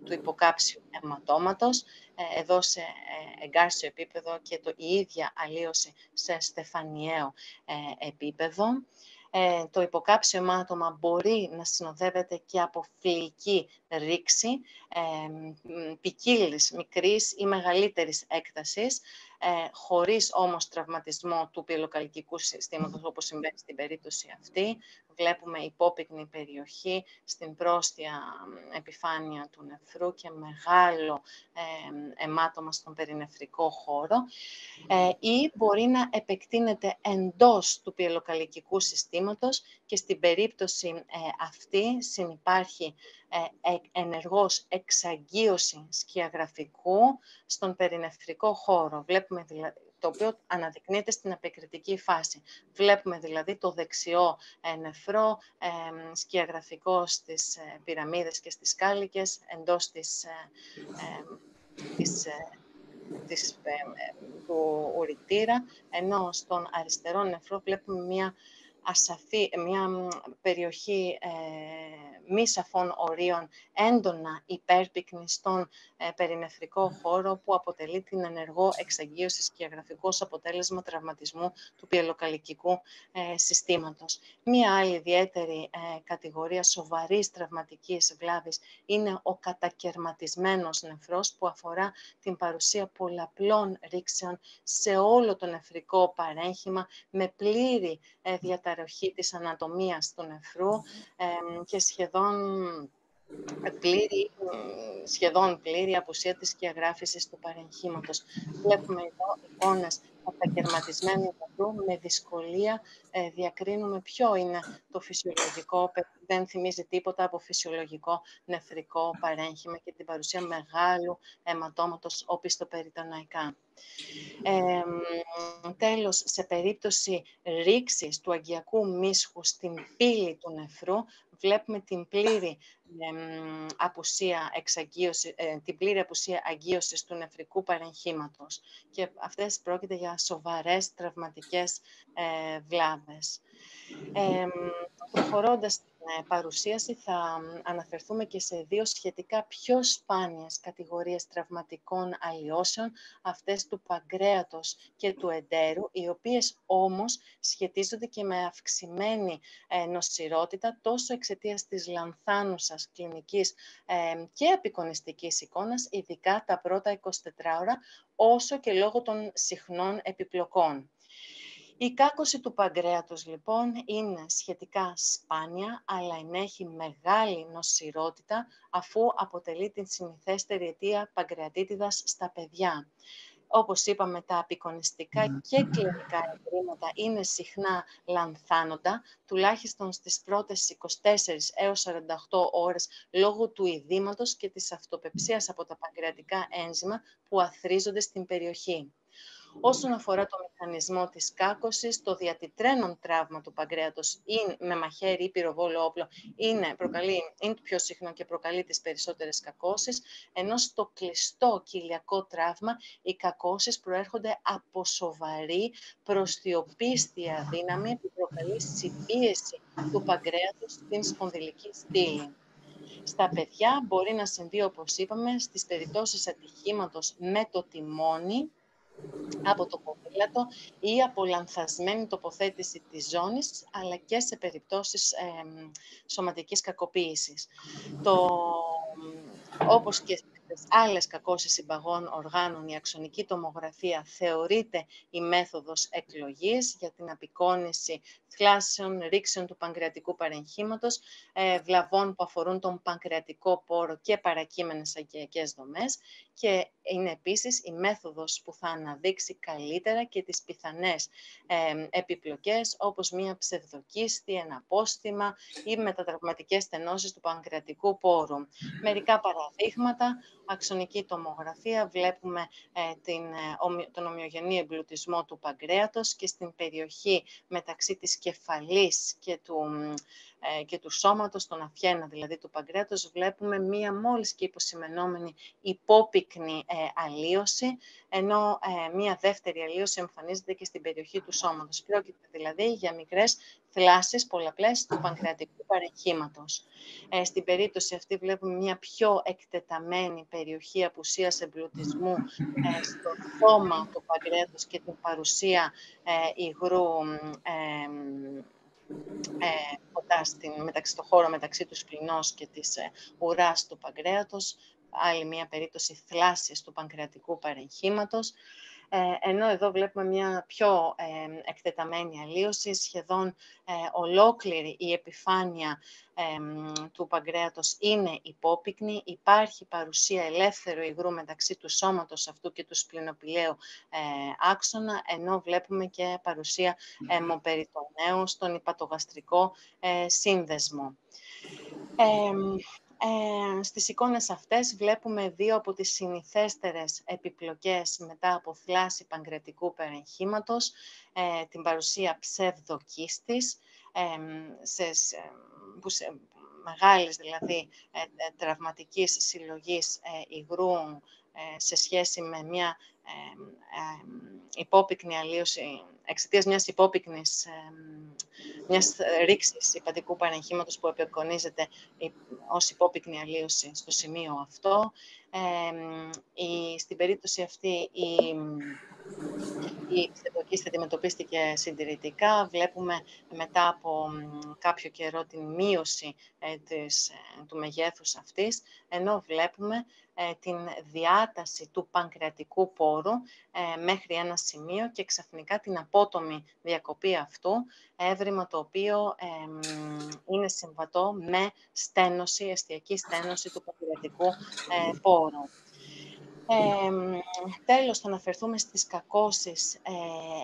του υποκάψιου αιματώματος, εδώ σε εγκάρσιο επίπεδο και το, η ίδια αλλίωση σε στεφανιαίο επίπεδο. Ε, το υποκάψιο αιμάτωμα μπορεί να συνοδεύεται και από φλοιική ρήξη, ε, ποικίλης, μικρής ή μεγαλύτερης έκτασης, ε, χωρίς όμως τραυματισμό του πυελοκαλικικού συστήματος, όπως συμβαίνει στην περίπτωση αυτή. Βλέπουμε υπόπυκνη περιοχή στην πρόστια επιφάνεια του νεφρού και μεγάλο ε, αιμάτωμα στον περινεφρικό χώρο, ε, ή μπορεί να επεκτείνεται εντός του πυελοκαλικικού συστήματος και στην περίπτωση ε, αυτή συνυπάρχει ε, ενεργός εξαγγείωση σκιαγραφικού στον περινεφρικό χώρο. Βλέπουμε δηλαδή, το οποίο αναδεικνύεται στην απεκριτική φάση. Βλέπουμε δηλαδή το δεξιό ε, νεφρό ε, σκιαγραφικό στις ε, πυραμίδες και στις σκάλικες εντός της, ε, ε, της, ε, της, ε, του ουρητήρα, ενώ στον αριστερό νεφρό βλέπουμε μια ασαφή, μια περιοχή ε, μη σαφών ορίων, έντονα υπέρπυκνη στον ε, περινεφρικό χώρο, που αποτελεί την ενεργό εξαγγείωση σκιαγραφικού ως αποτέλεσμα τραυματισμού του πυελοκαλικικού ε, συστήματος. Μία άλλη ιδιαίτερη ε, κατηγορία σοβαρής τραυματικής βλάβης είναι ο κατακερματισμένος νεφρός, που αφορά την παρουσία πολλαπλών ρήξεων σε όλο το νεφρικό παρέγχημα, με πλήρη ε, διαταραχή της ανατομίας του νεφρού ε, και σχεδόν πλήρη, σχεδόν πλήρη απουσία της σκιαγράφησης του παρεγχήματος. Βλέπουμε εδώ εικόνες κατακερματισμένου νεφρού, με δυσκολία ε, διακρίνουμε ποιο είναι το φυσιολογικό, δεν θυμίζει τίποτα από φυσιολογικό νεφρικό παρέγχημα και την παρουσία μεγάλου αιματώματος οπιστοπεριτοναϊκά. Ε, τέλος, σε περίπτωση ρήξης του αγκιακού μίσχου στην πύλη του νεφρού, βλέπουμε την πλήρη ε, απουσία εξαγγείωση, ε, την πλήρη απουσία αγγείωσης του νεφρικού παρεγχήματος. Και αυτές πρόκειται για σοβαρές τραυματικές ε, βλάβες. Ε, προχωρώντας την παρουσίαση, θα αναφερθούμε και σε δύο σχετικά πιο σπάνιες κατηγορίες τραυματικών αλλοιώσεων, αυτές του παγκρέατος και του εντέρου, οι οποίες όμως σχετίζονται και με αυξημένη ε, νοσηρότητα, τόσο εξαιτίας της λανθάνουσας κλινικής ε, και απεικονιστικής εικόνας, ειδικά τα πρώτα εικοσιτέσσερις ώρα, όσο και λόγω των συχνών επιπλοκών. Η κάκωση του παγκρέατος, λοιπόν, είναι σχετικά σπάνια, αλλά ενέχει μεγάλη νοσηρότητα, αφού αποτελεί την συνηθέστερη αιτία παγκρεατίτιδας στα παιδιά. Όπως είπαμε, τα απεικονιστικά και κλινικά ευρήματα είναι συχνά λανθάνοντα, τουλάχιστον στις πρώτες είκοσι τέσσερις έως σαράντα οκτώ ώρες, λόγω του ειδήματος και της αυτοπεψίας από τα παγκρεατικά ένζημα που αθρίζονται στην περιοχή. Όσον αφορά το μηχανισμό της κάκωσης, το διατητρένον τραύμα του παγκρέατος με μαχαίρι ή πυροβόλο όπλο είναι, προκαλεί, είναι το πιο συχνό και προκαλεί τις περισσότερες κακώσεις, ενώ στο κλειστό κοιλιακό τραύμα οι κακώσεις προέρχονται από σοβαρή προστιοπίστια δύναμη που προκαλεί συμπίεση του παγκρέατος στην σπονδυλική στήλη. Στα παιδιά μπορεί να συμβεί, όπως είπαμε, στις περιπτώσεις ατυχήματος με το τιμόνι, από το ποδήλατο ή από λανθασμένη τοποθέτηση της ζώνης, αλλά και σε περιπτώσεις ε, σωματικής κακοποίησης. Το, όπως και στις άλλες κακώσεις συμπαγών οργάνων, η αξονική τομογραφία θεωρείται η μέθοδος εκλογής για την απεικόνιση θλάσεων, ρήξεων του παγκρεατικού παρεγχήματος, ε, βλαβών που αφορούν τον παγκρεατικό πόρο και παρακείμενες αγκιακές δομές, και είναι επίσης η μέθοδος που θα αναδείξει καλύτερα και τις πιθανές ε, επιπλοκές, όπως μία ψευδοκίστη, ένα απόστημα ή μετατραυματικές στενώσεις του παγκρεατικού πόρου. Μερικά παραδείγματα: αξονική τομογραφία, βλέπουμε ε, την, ε, τον ομοιογενή εμπλουτισμό του παγκρέατος και στην περιοχή μεταξύ της κεφαλής και του, ε, και του σώματος, τον αφιένα δηλαδή του παγκρέατος, βλέπουμε μία μόλις και υποσημενόμενη υπόπυκνη ε, αλλίωση, ενώ ε, μία δεύτερη αλλίωση εμφανίζεται και στην περιοχή του σώματος. Πρόκειται δηλαδή για μικρές θλάσσεις πολλαπλές του πανκρεατικού παρεγχήματος. Ε, στην περίπτωση αυτή βλέπουμε μια πιο εκτεταμένη περιοχή απουσίας εμπλουτισμού ε, στο στόμα του πανκρέατος και την παρουσία ε, υγρού ε, ε, κοντά στην, μεταξύ, στο χώρο μεταξύ του σπληνός και της ε, ουράς του πανκρέατος. Άλλη μια περίπτωση θλάσσης του πανκρεατικού παρεγχήματος. Ε, ενώ εδώ βλέπουμε μια πιο ε, εκτεταμένη αλλίωση, σχεδόν ε, ολόκληρη η επιφάνεια ε, του πανκρέατος είναι υπόπυκνη, υπάρχει παρουσία ελεύθερου υγρού μεταξύ του σώματος αυτού και του σπληνοπηλαίου ε, άξονα, ενώ βλέπουμε και παρουσία αιμοπεριτονέου στον υπατογαστρικό ε, σύνδεσμο. Ε, Ε, στις εικόνες αυτές βλέπουμε δύο από τις συνηθέστερες επιπλοκές μετά από θλάση πανκρεατικού παρεγχήματος, ε, την παρουσία ψευδοκίστης, ε, σε, σε, που σε, μεγάλης δηλαδή ε, ε, τραυματικής συλλογής ε, υγρού ε, σε σχέση με μια ε, ε, υπόπυκνη αλλίωση, εξαιτίας μιας υπόπυκνης, ε, μιας ρήξης υπατικού παρεγχήματος που απεικονίζεται ως υπόπυκνη αλλίωση στο σημείο αυτό. Ε, η, στην περίπτωση αυτή η, η ψευδοκίστη αντιμετωπίστηκε συντηρητικά. Βλέπουμε μετά από κάποιο καιρό την μείωση ε, της, ε, του μεγέθους αυτής, ενώ βλέπουμε ε, την διάταση του πανκρεατικού πόρου ε, μέχρι ένα σημείο και ξαφνικά την απότομη διακοπή αυτού, έβριμα το οποίο ε, είναι συμβατό με στένωση, εστιακή στένωση του πανκρεατικού ε, πόρου. Ε, τέλος, θα αναφερθούμε στις κακώσεις ε,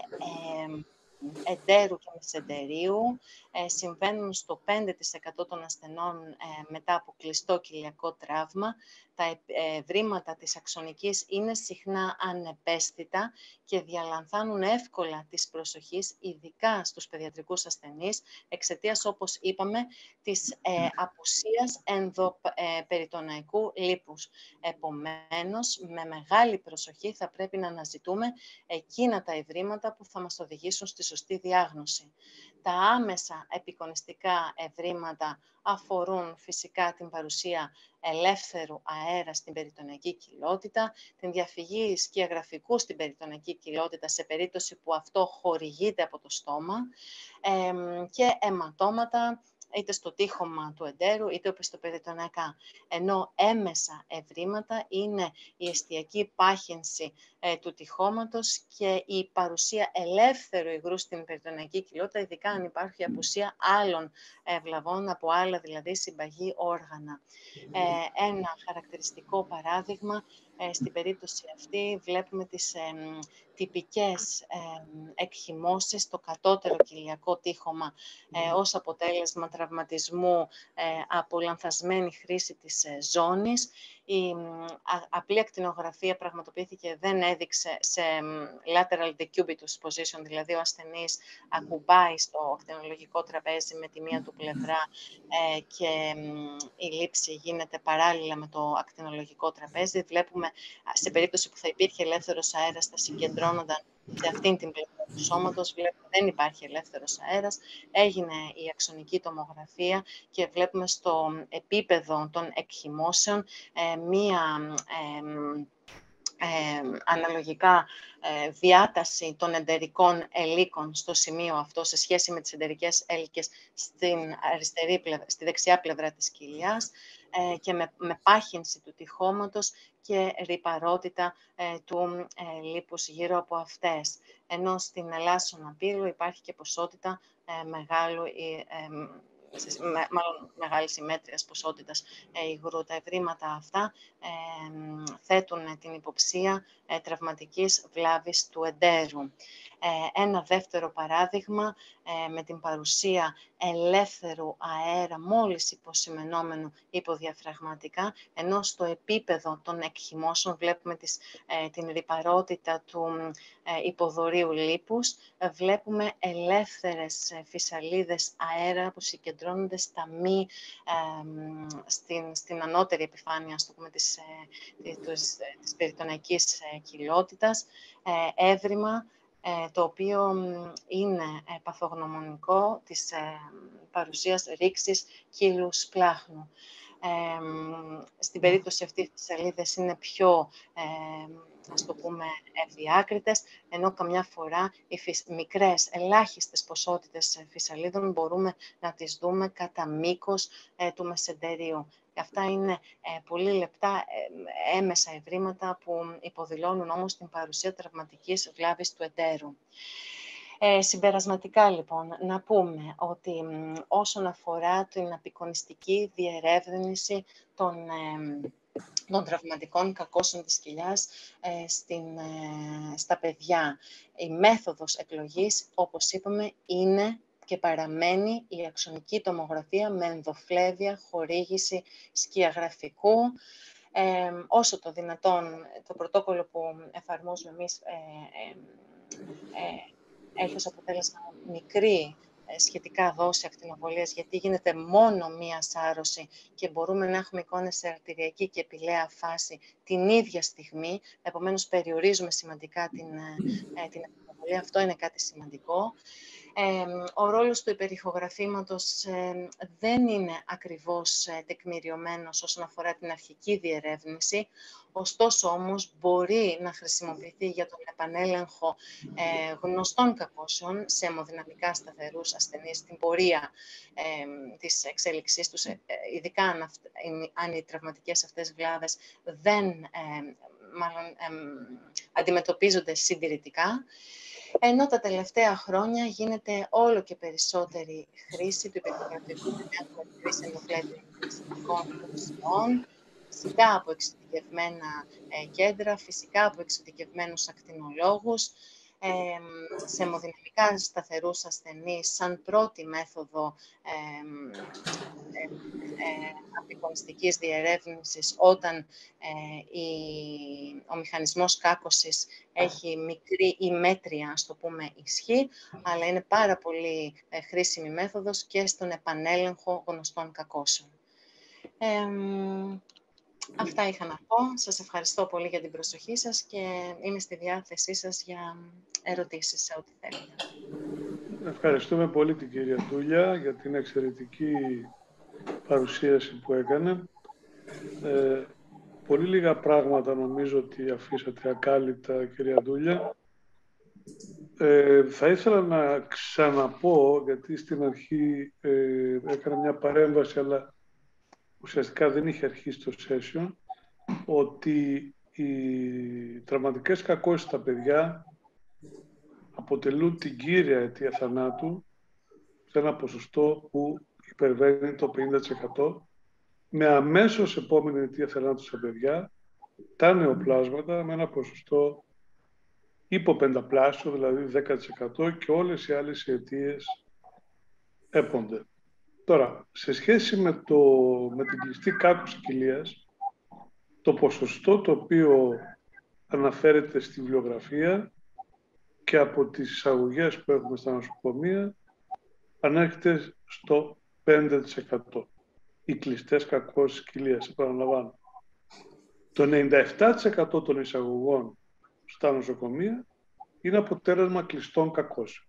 ε, εντέρου και μεσεντερίου. Ε, συμβαίνουν στο πέντε τοις εκατό των ασθενών ε, μετά από κλειστό κοιλιακό τραύμα. Τα ευρήματα της αξονικής είναι συχνά ανεπαίσθητα και διαλανθάνουν εύκολα της προσοχής, ειδικά στους παιδιατρικούς ασθενείς, εξαιτίας, όπως είπαμε, της ε, απουσίας ενδοπεριτοναϊκού λίπους. Επομένως, με μεγάλη προσοχή θα πρέπει να αναζητούμε εκείνα τα ευρήματα που θα μας οδηγήσουν στη σωστή διάγνωση. Τα άμεσα επικονιστικά ευρήματα αφορούν φυσικά την παρουσία ελεύθερου αέρα στην περιτονιακή κοιλότητα, την διαφυγή σκιαγραφικού στην περιτονιακή κοιλότητα σε περίπτωση που αυτό χορηγείται από το στόμα ε, και αιματώματα είτε στο τείχομα του εντέρου, είτε οπισθοπεριτονιακά. Ενώ έμεσα ευρήματα είναι η εστιακή πάχυνση ε, του τυχώματος και η παρουσία ελεύθερου υγρού στην περιτονιακή κοιλότητα, ειδικά αν υπάρχει απουσία άλλων ευλαβών, από άλλα δηλαδή συμπαγή όργανα. Ε, ένα χαρακτηριστικό παράδειγμα, ε, στην περίπτωση αυτή βλέπουμε τις ε, τυπικές ε, εκχυμώσεις στο κατώτερο κοιλιακό τείχομα ε, ως αποτέλεσμα τραυματισμού ε, από λανθασμένη χρήση της ε, ζώνης. Η α, απλή ακτινογραφία πραγματοποιήθηκε, δεν έδειξε σε lateral decubitus position, δηλαδή ο ασθενής ακουμπάει στο ακτινολογικό τραπέζι με τη μία του πλευρά ε, και η λήψη γίνεται παράλληλα με το ακτινολογικό τραπέζι. Βλέπουμε σε περίπτωση που θα υπήρχε ελεύθερος αέρας, θα συγκεντρώνονταν σε αυτήν την πλευρά του σώματος. Βλέπουμε δεν υπάρχει ελεύθερος αέρας. Έγινε η αξονική τομογραφία και βλέπουμε στο επίπεδο των εκχυμώσεων ε, μία ε, Ε, αναλογικά ε, διάταση των εντερικών ελίκων στο σημείο αυτό σε σχέση με τις εντερικές έλικες στην αριστερή πλευρά, στη δεξιά πλευρά της κοιλιάς ε, και με, με πάχυνση του τυχώματος και ρυπαρότητα ε, του ε, λίπους γύρω από αυτές. Ενώ στην ελάσσονα πύλου υπάρχει και ποσότητα ε, μεγάλου ε, ε, με, μάλλον μεγάλης συμμέτριας ποσότητας ε, υγρού. Τα ευρήματα αυτά ε, θέτουν την υποψία ε, τραυματικής βλάβης του εντέρου. Ε, ένα δεύτερο παράδειγμα ε, με την παρουσία ελεύθερου αέρα μόλις υποσημενόμενου υποδιαφραγματικά, ενώ στο επίπεδο των εκχυμώσεων βλέπουμε τις, ε, την ρυπαρότητα του ε, υποδωρίου λίπους, ε, βλέπουμε ελεύθερες ε, φυσαλίδες αέρα που συγκεντρώνονται στα μη, ε, στην, στην ανώτερη επιφάνεια, ας το πούμε, της, ε, της, της περιτοναϊκής ε, κοιλότητας, ε, έβριμα το οποίο είναι παθογνωμονικό της παρουσίας ρήξης κύλου σπλάχνου. Ε, στην περίπτωση αυτή, οι φυσαλίδες είναι πιο, ε, ας το πούμε, ευδιάκριτες, ενώ καμιά φορά οι φυσ... μικρές, ελάχιστες ποσότητες φυσαλίδων μπορούμε να τις δούμε κατά μήκος ε, του μεσεντερίου. Και αυτά είναι ε, πολύ λεπτά, ε, έμεσα ευρήματα που υποδηλώνουν όμως την παρουσία τραυματικής βλάβης του εταίρου. Ε, συμπερασματικά, λοιπόν, να πούμε ότι μ, όσον αφορά την απεικονιστική διερεύνηση των, ε, των τραυματικών κακώσεων της κοιλιάς ε, στην, ε, στα παιδιά, η μέθοδος εκλογής, όπως είπαμε, είναι και παραμένει η αξονική τομογραφία με ενδοφλέβεια χορήγηση σκιαγραφικού. Ε, όσο το δυνατόν, το πρωτόκολλο που εφαρμόζουμε εμείς ε, ε, ε, έχει ως αποτέλεσμα μικρή ε, σχετικά δόση ακτινοβολίας, γιατί γίνεται μόνο μία σάρωση και μπορούμε να έχουμε εικόνες σε αρτηριακή και επιλέα φάση την ίδια στιγμή, επομένως περιορίζουμε σημαντικά την, ε, την ακτινοβολία. Αυτό είναι κάτι σημαντικό. Ε, ο ρόλος του υπερηχογραφήματος ε, δεν είναι ακριβώς ε, τεκμηριωμένος όσον αφορά την αρχική διερεύνηση, ωστόσο όμως μπορεί να χρησιμοποιηθεί για τον επανέλεγχο ε, γνωστών κακώσεων σε αιμοδυναμικά σταθερούς ασθενείς στην πορεία ε, της εξέλιξής τους, ε, ειδικά αν, αυ, αν οι τραυματικές αυτές βλάβες δεν ε, μάλλον, ε, αντιμετωπίζονται συντηρητικά. Ενώ τα τελευταία χρόνια γίνεται όλο και περισσότερη χρήση του υπερηχογραφικού χρήση ενδοφλέβιων, φυσικά από εξειδικευμένα ε, κέντρα, φυσικά από εξειδικευμένους ακτινολόγους, ε, σε αιμοδυναμικά σταθερούς ασθενείς, σαν πρώτη μέθοδο ε, ε, ε, απεικονιστικής διερεύνησης, όταν ε, η, ο μηχανισμός κάκωσης έχει μικρή ή μέτρια, ας το πούμε, ισχύ, αλλά είναι πάρα πολύ ε, χρήσιμη μέθοδος και στον επανέλεγχο γνωστών κακώσεων. Ε, Αυτά είχα να πω. Σας ευχαριστώ πολύ για την προσοχή σας και είμαι στη διάθεσή σας για ερωτήσεις σε ό,τι θέλετε. Ευχαριστούμε πολύ την κυρία Ντούλια για την εξαιρετική παρουσίαση που έκανε. Ε, πολύ λίγα πράγματα νομίζω ότι αφήσατε ακάλυπτα, κυρία Ντούλια. Ε, θα ήθελα να ξαναπώ, γιατί στην αρχή ε, έκανα μια παρέμβαση, αλλά ουσιαστικά δεν είχε αρχίσει το session, ότι οι τραυματικές κακώσεις στα παιδιά αποτελούν την κύρια αιτία θανάτου σε ένα ποσοστό που υπερβαίνει το πενήντα τοις εκατό, με αμέσως επόμενη αιτία θανάτου στα παιδιά τα νεοπλάσματα με ένα ποσοστό υποπενταπλάσιο, δηλαδή δέκα τοις εκατό, και όλες οι άλλες αιτίες έπονται. Τώρα, σε σχέση με, το, με την κλειστή κάκωση κοιλίας, το ποσοστό το οποίο αναφέρεται στη βιβλιογραφία και από τις εισαγωγές που έχουμε στα νοσοκομεία ανέρχεται στο πέντε τοις εκατό. Οι κλειστές κακώσεις κοιλίας, επαναλαμβάνω. Το ενενήντα επτά τοις εκατό των εισαγωγών στα νοσοκομεία είναι αποτέλεσμα κλειστών κακώσεων.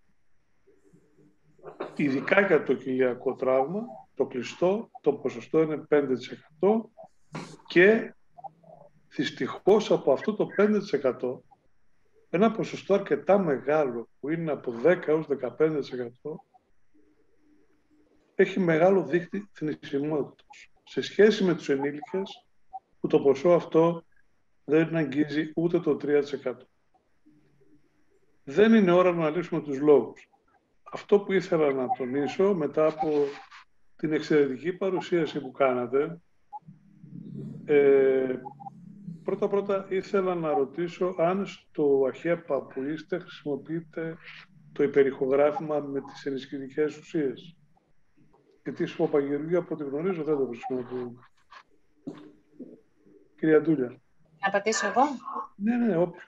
Ειδικά για το κοιλιακό τραύμα, το κλειστό, το ποσοστό είναι πέντε τοις εκατό και δυστυχώς από αυτό το πέντε τοις εκατό ένα ποσοστό αρκετά μεγάλο, που είναι από δέκα έως δεκαπέντε τοις εκατό, έχει μεγάλο δείκτη θνησιμότητας σε σχέση με τους ενήλικες, που το ποσό αυτό δεν αγγίζει ούτε το τρία τοις εκατό. Δεν είναι ώρα να αναλύσουμε τους λόγους. Αυτό που ήθελα να τονίσω μετά από την εξαιρετική παρουσίαση που κάνατε, ε, πρώτα-πρώτα ήθελα να ρωτήσω αν στο ΑΧΕΠΑ που είστε χρησιμοποιείτε το υπερηχογράφημα με τις ενισχυτικές ουσίες. Γιατί στο Παπαγγελίου, από ό,τι γνωρίζω, δεν το χρησιμοποιούμε. Κυρία Ντούλια. Να απαντήσω εγώ. Ναι, ναι, όποιος.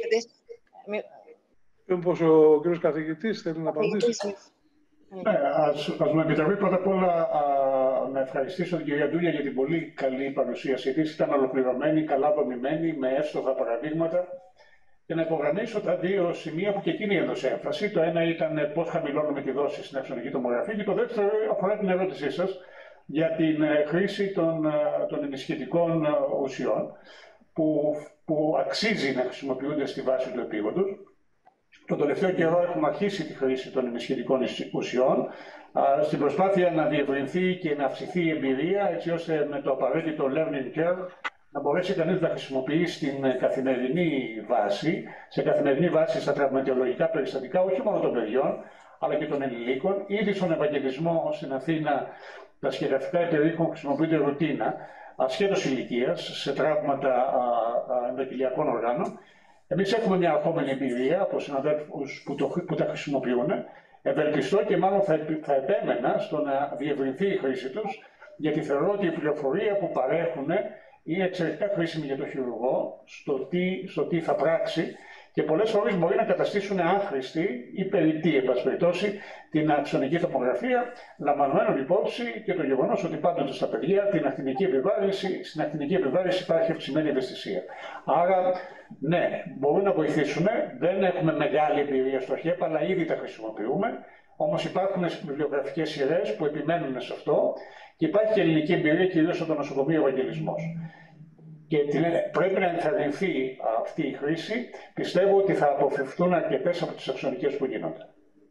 Μήπως ο κύριος καθηγητής θέλει να απαντήσει. Ναι, ας, ας με επιτραπεί πρώτα απ' όλα α, να ευχαριστήσω την κυρία Ντούλια για την πολύ καλή παρουσίασή της. Ήταν ολοκληρωμένη, καλά δομημένη, με εύστοχα παραδείγματα και να υπογραμμίσω τα δύο σημεία που και εκείνη έδωσε έμφαση. Το ένα ήταν πώς χαμηλώνουμε τη δόση στην αξονική τομογραφή και το δεύτερο αφορά την ερώτησή σας για την χρήση των, των ενισχυτικών ουσιών που, που αξίζει να χρησιμοποιούνται στη βάση του επίγοντος. Το τελευταίο καιρό έχουμε αρχίσει τη χρήση των ενισχυτικών ουσιών στην προσπάθεια να διευρυνθεί και να αυξηθεί η εμπειρία, έτσι ώστε με το απαραίτητο learning curve να μπορέσει κανείς να χρησιμοποιεί στην καθημερινή βάση, σε καθημερινή βάση στα τραυματιολογικά περιστατικά, όχι μόνο των παιδιών, αλλά και των ενηλίκων. Ήδη στον Ευαγγελισμό στην Αθήνα τα σχεδιαστικά υπερήχων χρησιμοποιούνται ρουτίνα, ασχέτως ηλικίας, σε τραύματα ενδοκυλιακών οργάνων. Εμείς έχουμε μια ερχόμενη εμπειρία από συναδέλφους που, το, που τα χρησιμοποιούν. Ευελπιστώ και μάλλον θα, θα επέμενα στο να διευρυνθεί η χρήση τους, γιατί θεωρώ ότι η πληροφορία που παρέχουν είναι εξαιρετικά χρήσιμη για τον χειρουργό στο τι, στο τι θα πράξει και πολλές φορές μπορεί να καταστήσουν άχρηστη ή περιττή, εν πάση περιπτώσει, την αξονική τομογραφία, λαμβανομένων υπόψη και το γεγονός ότι πάντοτε στα παιδιά την ακτινική επιβάρυνση, στην ακτινική επιβάρυνση υπάρχει αυξημένη ευαισθησία. Άρα, ναι, μπορούν να βοηθήσουν. Δεν έχουμε μεγάλη εμπειρία στο ΧΕΠ, αλλά ήδη τα χρησιμοποιούμε. Όμως υπάρχουν βιβλιογραφικές σειρές που επιμένουν σε αυτό και υπάρχει και ελληνική εμπειρία, κυρίως από το νοσοκομείο Ευαγγελισμός. Και πρέπει να ενθαρρυνθεί αυτή η χρήση. Πιστεύω ότι θα αποφευθούν αρκετές από τις αξονικές που γίνονται.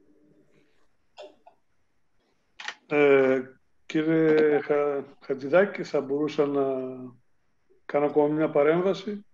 Ε, κύριε Χα, Χατζηδάκη, θα μπορούσα να κάνω ακόμα μια παρέμβαση.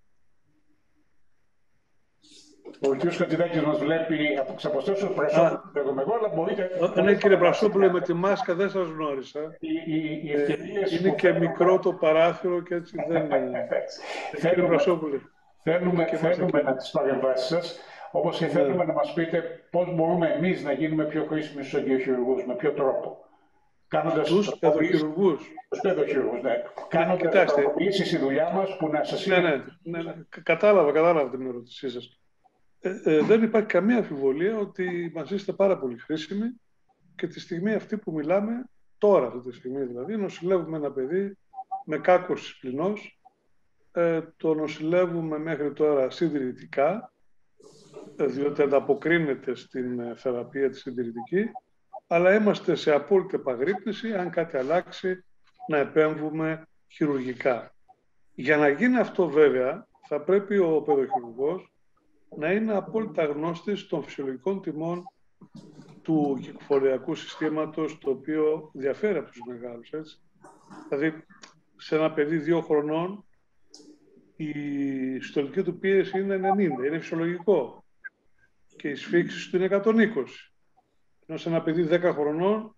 Ο κ. Χατζηδάκης μας βλέπει από τις αποστώσεις του Πρασόπουλου, αλλά μπορείτε... Ναι, κύριε Πρασόπουλε, με τη μάσκα δεν σας γνώρισα. Οι, οι, οι ευκαιρίες είναι και θέλουμε... μικρό το παράθυρο και έτσι δεν είναι. Κύριε Πρασόπουλε. Θέλουμε, θέλουμε να τις παρεμβάσεις σας, όπως και θέλουμε ναι. να μας πείτε πώς μπορούμε εμείς να γίνουμε πιο χρήσιμοι στους αγγειοχειρουργούς, με ποιο τρόπο. Κάνοντας τους παιδοχειρουργούς. Τους παιδοχειρουργούς, ναι. Κάνοντας τροποποιήσεις στη δουλειά μας που να σας ναι, ναι, ναι, ναι. Κατάλαβα, κατάλαβα την ερώτησή σας. Ε, ε, δεν υπάρχει καμία αμφιβολία ότι μας είστε πάρα πολύ χρήσιμοι και τη στιγμή αυτή που μιλάμε, τώρα αυτή τη στιγμή δηλαδή, νοσηλεύουμε ένα παιδί με κάκωση σπληνός, ε, το νοσηλεύουμε μέχρι τώρα συντηρητικά, ε, διότι ανταποκρίνεται στην θεραπεία τη συντηρητική, αλλά είμαστε σε απόλυτη επαγρύπνηση, αν κάτι αλλάξει, να επέμβουμε χειρουργικά. Για να γίνει αυτό βέβαια, θα πρέπει ο παιδοχειρουργός να είναι απόλυτα γνώστης των φυσιολογικών τιμών του κυκλοφοριακού συστήματος, το οποίο διαφέρει από τους μεγάλους, έτσι. Δηλαδή, σε ένα παιδί δύο χρονών, η συστολική του πίεση είναι ενενήντα, είναι φυσιολογικό. Και η σφίξη του είναι εκατόν είκοσι. Ενώ σε ένα παιδί δέκα χρονών,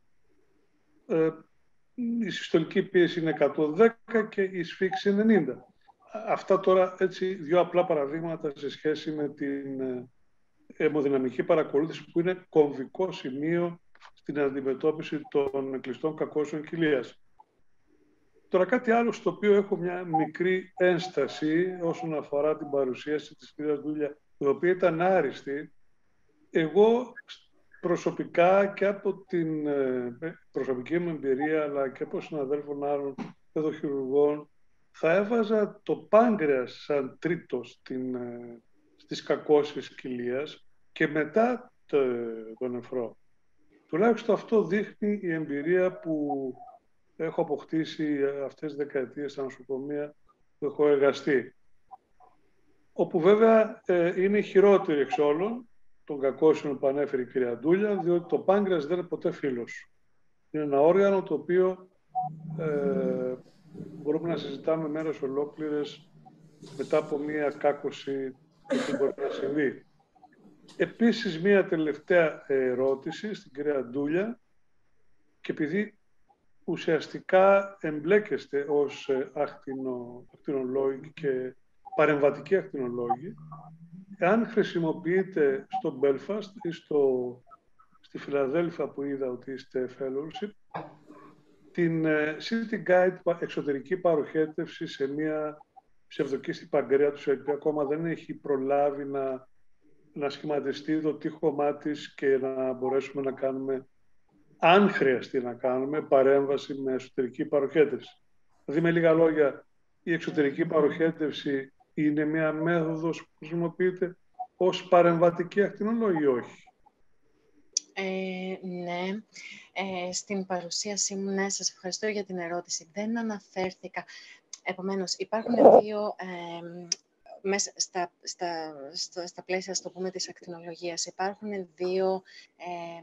ε, η συστολική πίεση είναι εκατόν δέκα και η σφίξη είναι ενενήντα. Αυτά τώρα, έτσι, δύο απλά παραδείγματα σε σχέση με την αιμοδυναμική παρακολούθηση που είναι κομβικό σημείο στην αντιμετώπιση των κλειστών κακώσεων κοιλίας. Τώρα κάτι άλλο στο οποίο έχω μια μικρή ένσταση όσον αφορά την παρουσίαση της κυρίας Ντούλια, η οποία ήταν άριστη. Εγώ προσωπικά και από την προσωπική μου εμπειρία αλλά και από συναδέλφων άλλων παιδοχειρουργών θα έβαζα το πάγκρεας σαν τρίτο στην, στις κακώσεις κοιλίας και μετά το, το νεφρό. Τουλάχιστον αυτό δείχνει η εμπειρία που έχω αποκτήσει αυτές τις δεκαετίες στα νοσοκομεία που έχω εργαστεί. Όπου βέβαια ε, είναι η χειρότερη εξ όλων των κακώσεων που ανέφερε η κυρία Ντούλια, διότι το πάγκρεας δεν είναι ποτέ φίλος. Είναι ένα όργανο το οποίο ε, μπορούμε να συζητάμε μέρες ολόκληρες μετά από μία κάκωση που μπορεί να συμβεί. Επίσης, μία τελευταία ερώτηση στην κυρία Ντούλια, και επειδή ουσιαστικά εμπλέκεστε ως ακτινο, ακτινολόγοι και παρεμβατικοί ακτινολόγοι, εάν χρησιμοποιείτε στο Belfast ή στο, στη Φιλαδέλφια που είδα ότι είστε fellowship, την City Guide εξωτερική παροχέτευση σε μια ψευδοκίστη παγκρέα του, η οποία ακόμα δεν έχει προλάβει να, να σχηματιστεί το τείχομά της και να μπορέσουμε να κάνουμε, αν χρειαστεί να κάνουμε, παρέμβαση με εσωτερική παροχέτευση. Δηλαδή, με λίγα λόγια, η εξωτερική παροχέτευση είναι μια μέθοδος που χρησιμοποιείται ως παρεμβατική ακτινολόγη ή όχι? Ε, ναι, ε, στην παρουσίασή μου, ναι, σας ευχαριστώ για την ερώτηση. Δεν αναφέρθηκα. Επομένως, υπάρχουν δύο, ε, μέσα στα, στα, στα, στα πλαίσια, στο πούμε, της ακτινολογίας, υπάρχουν δύο, ε,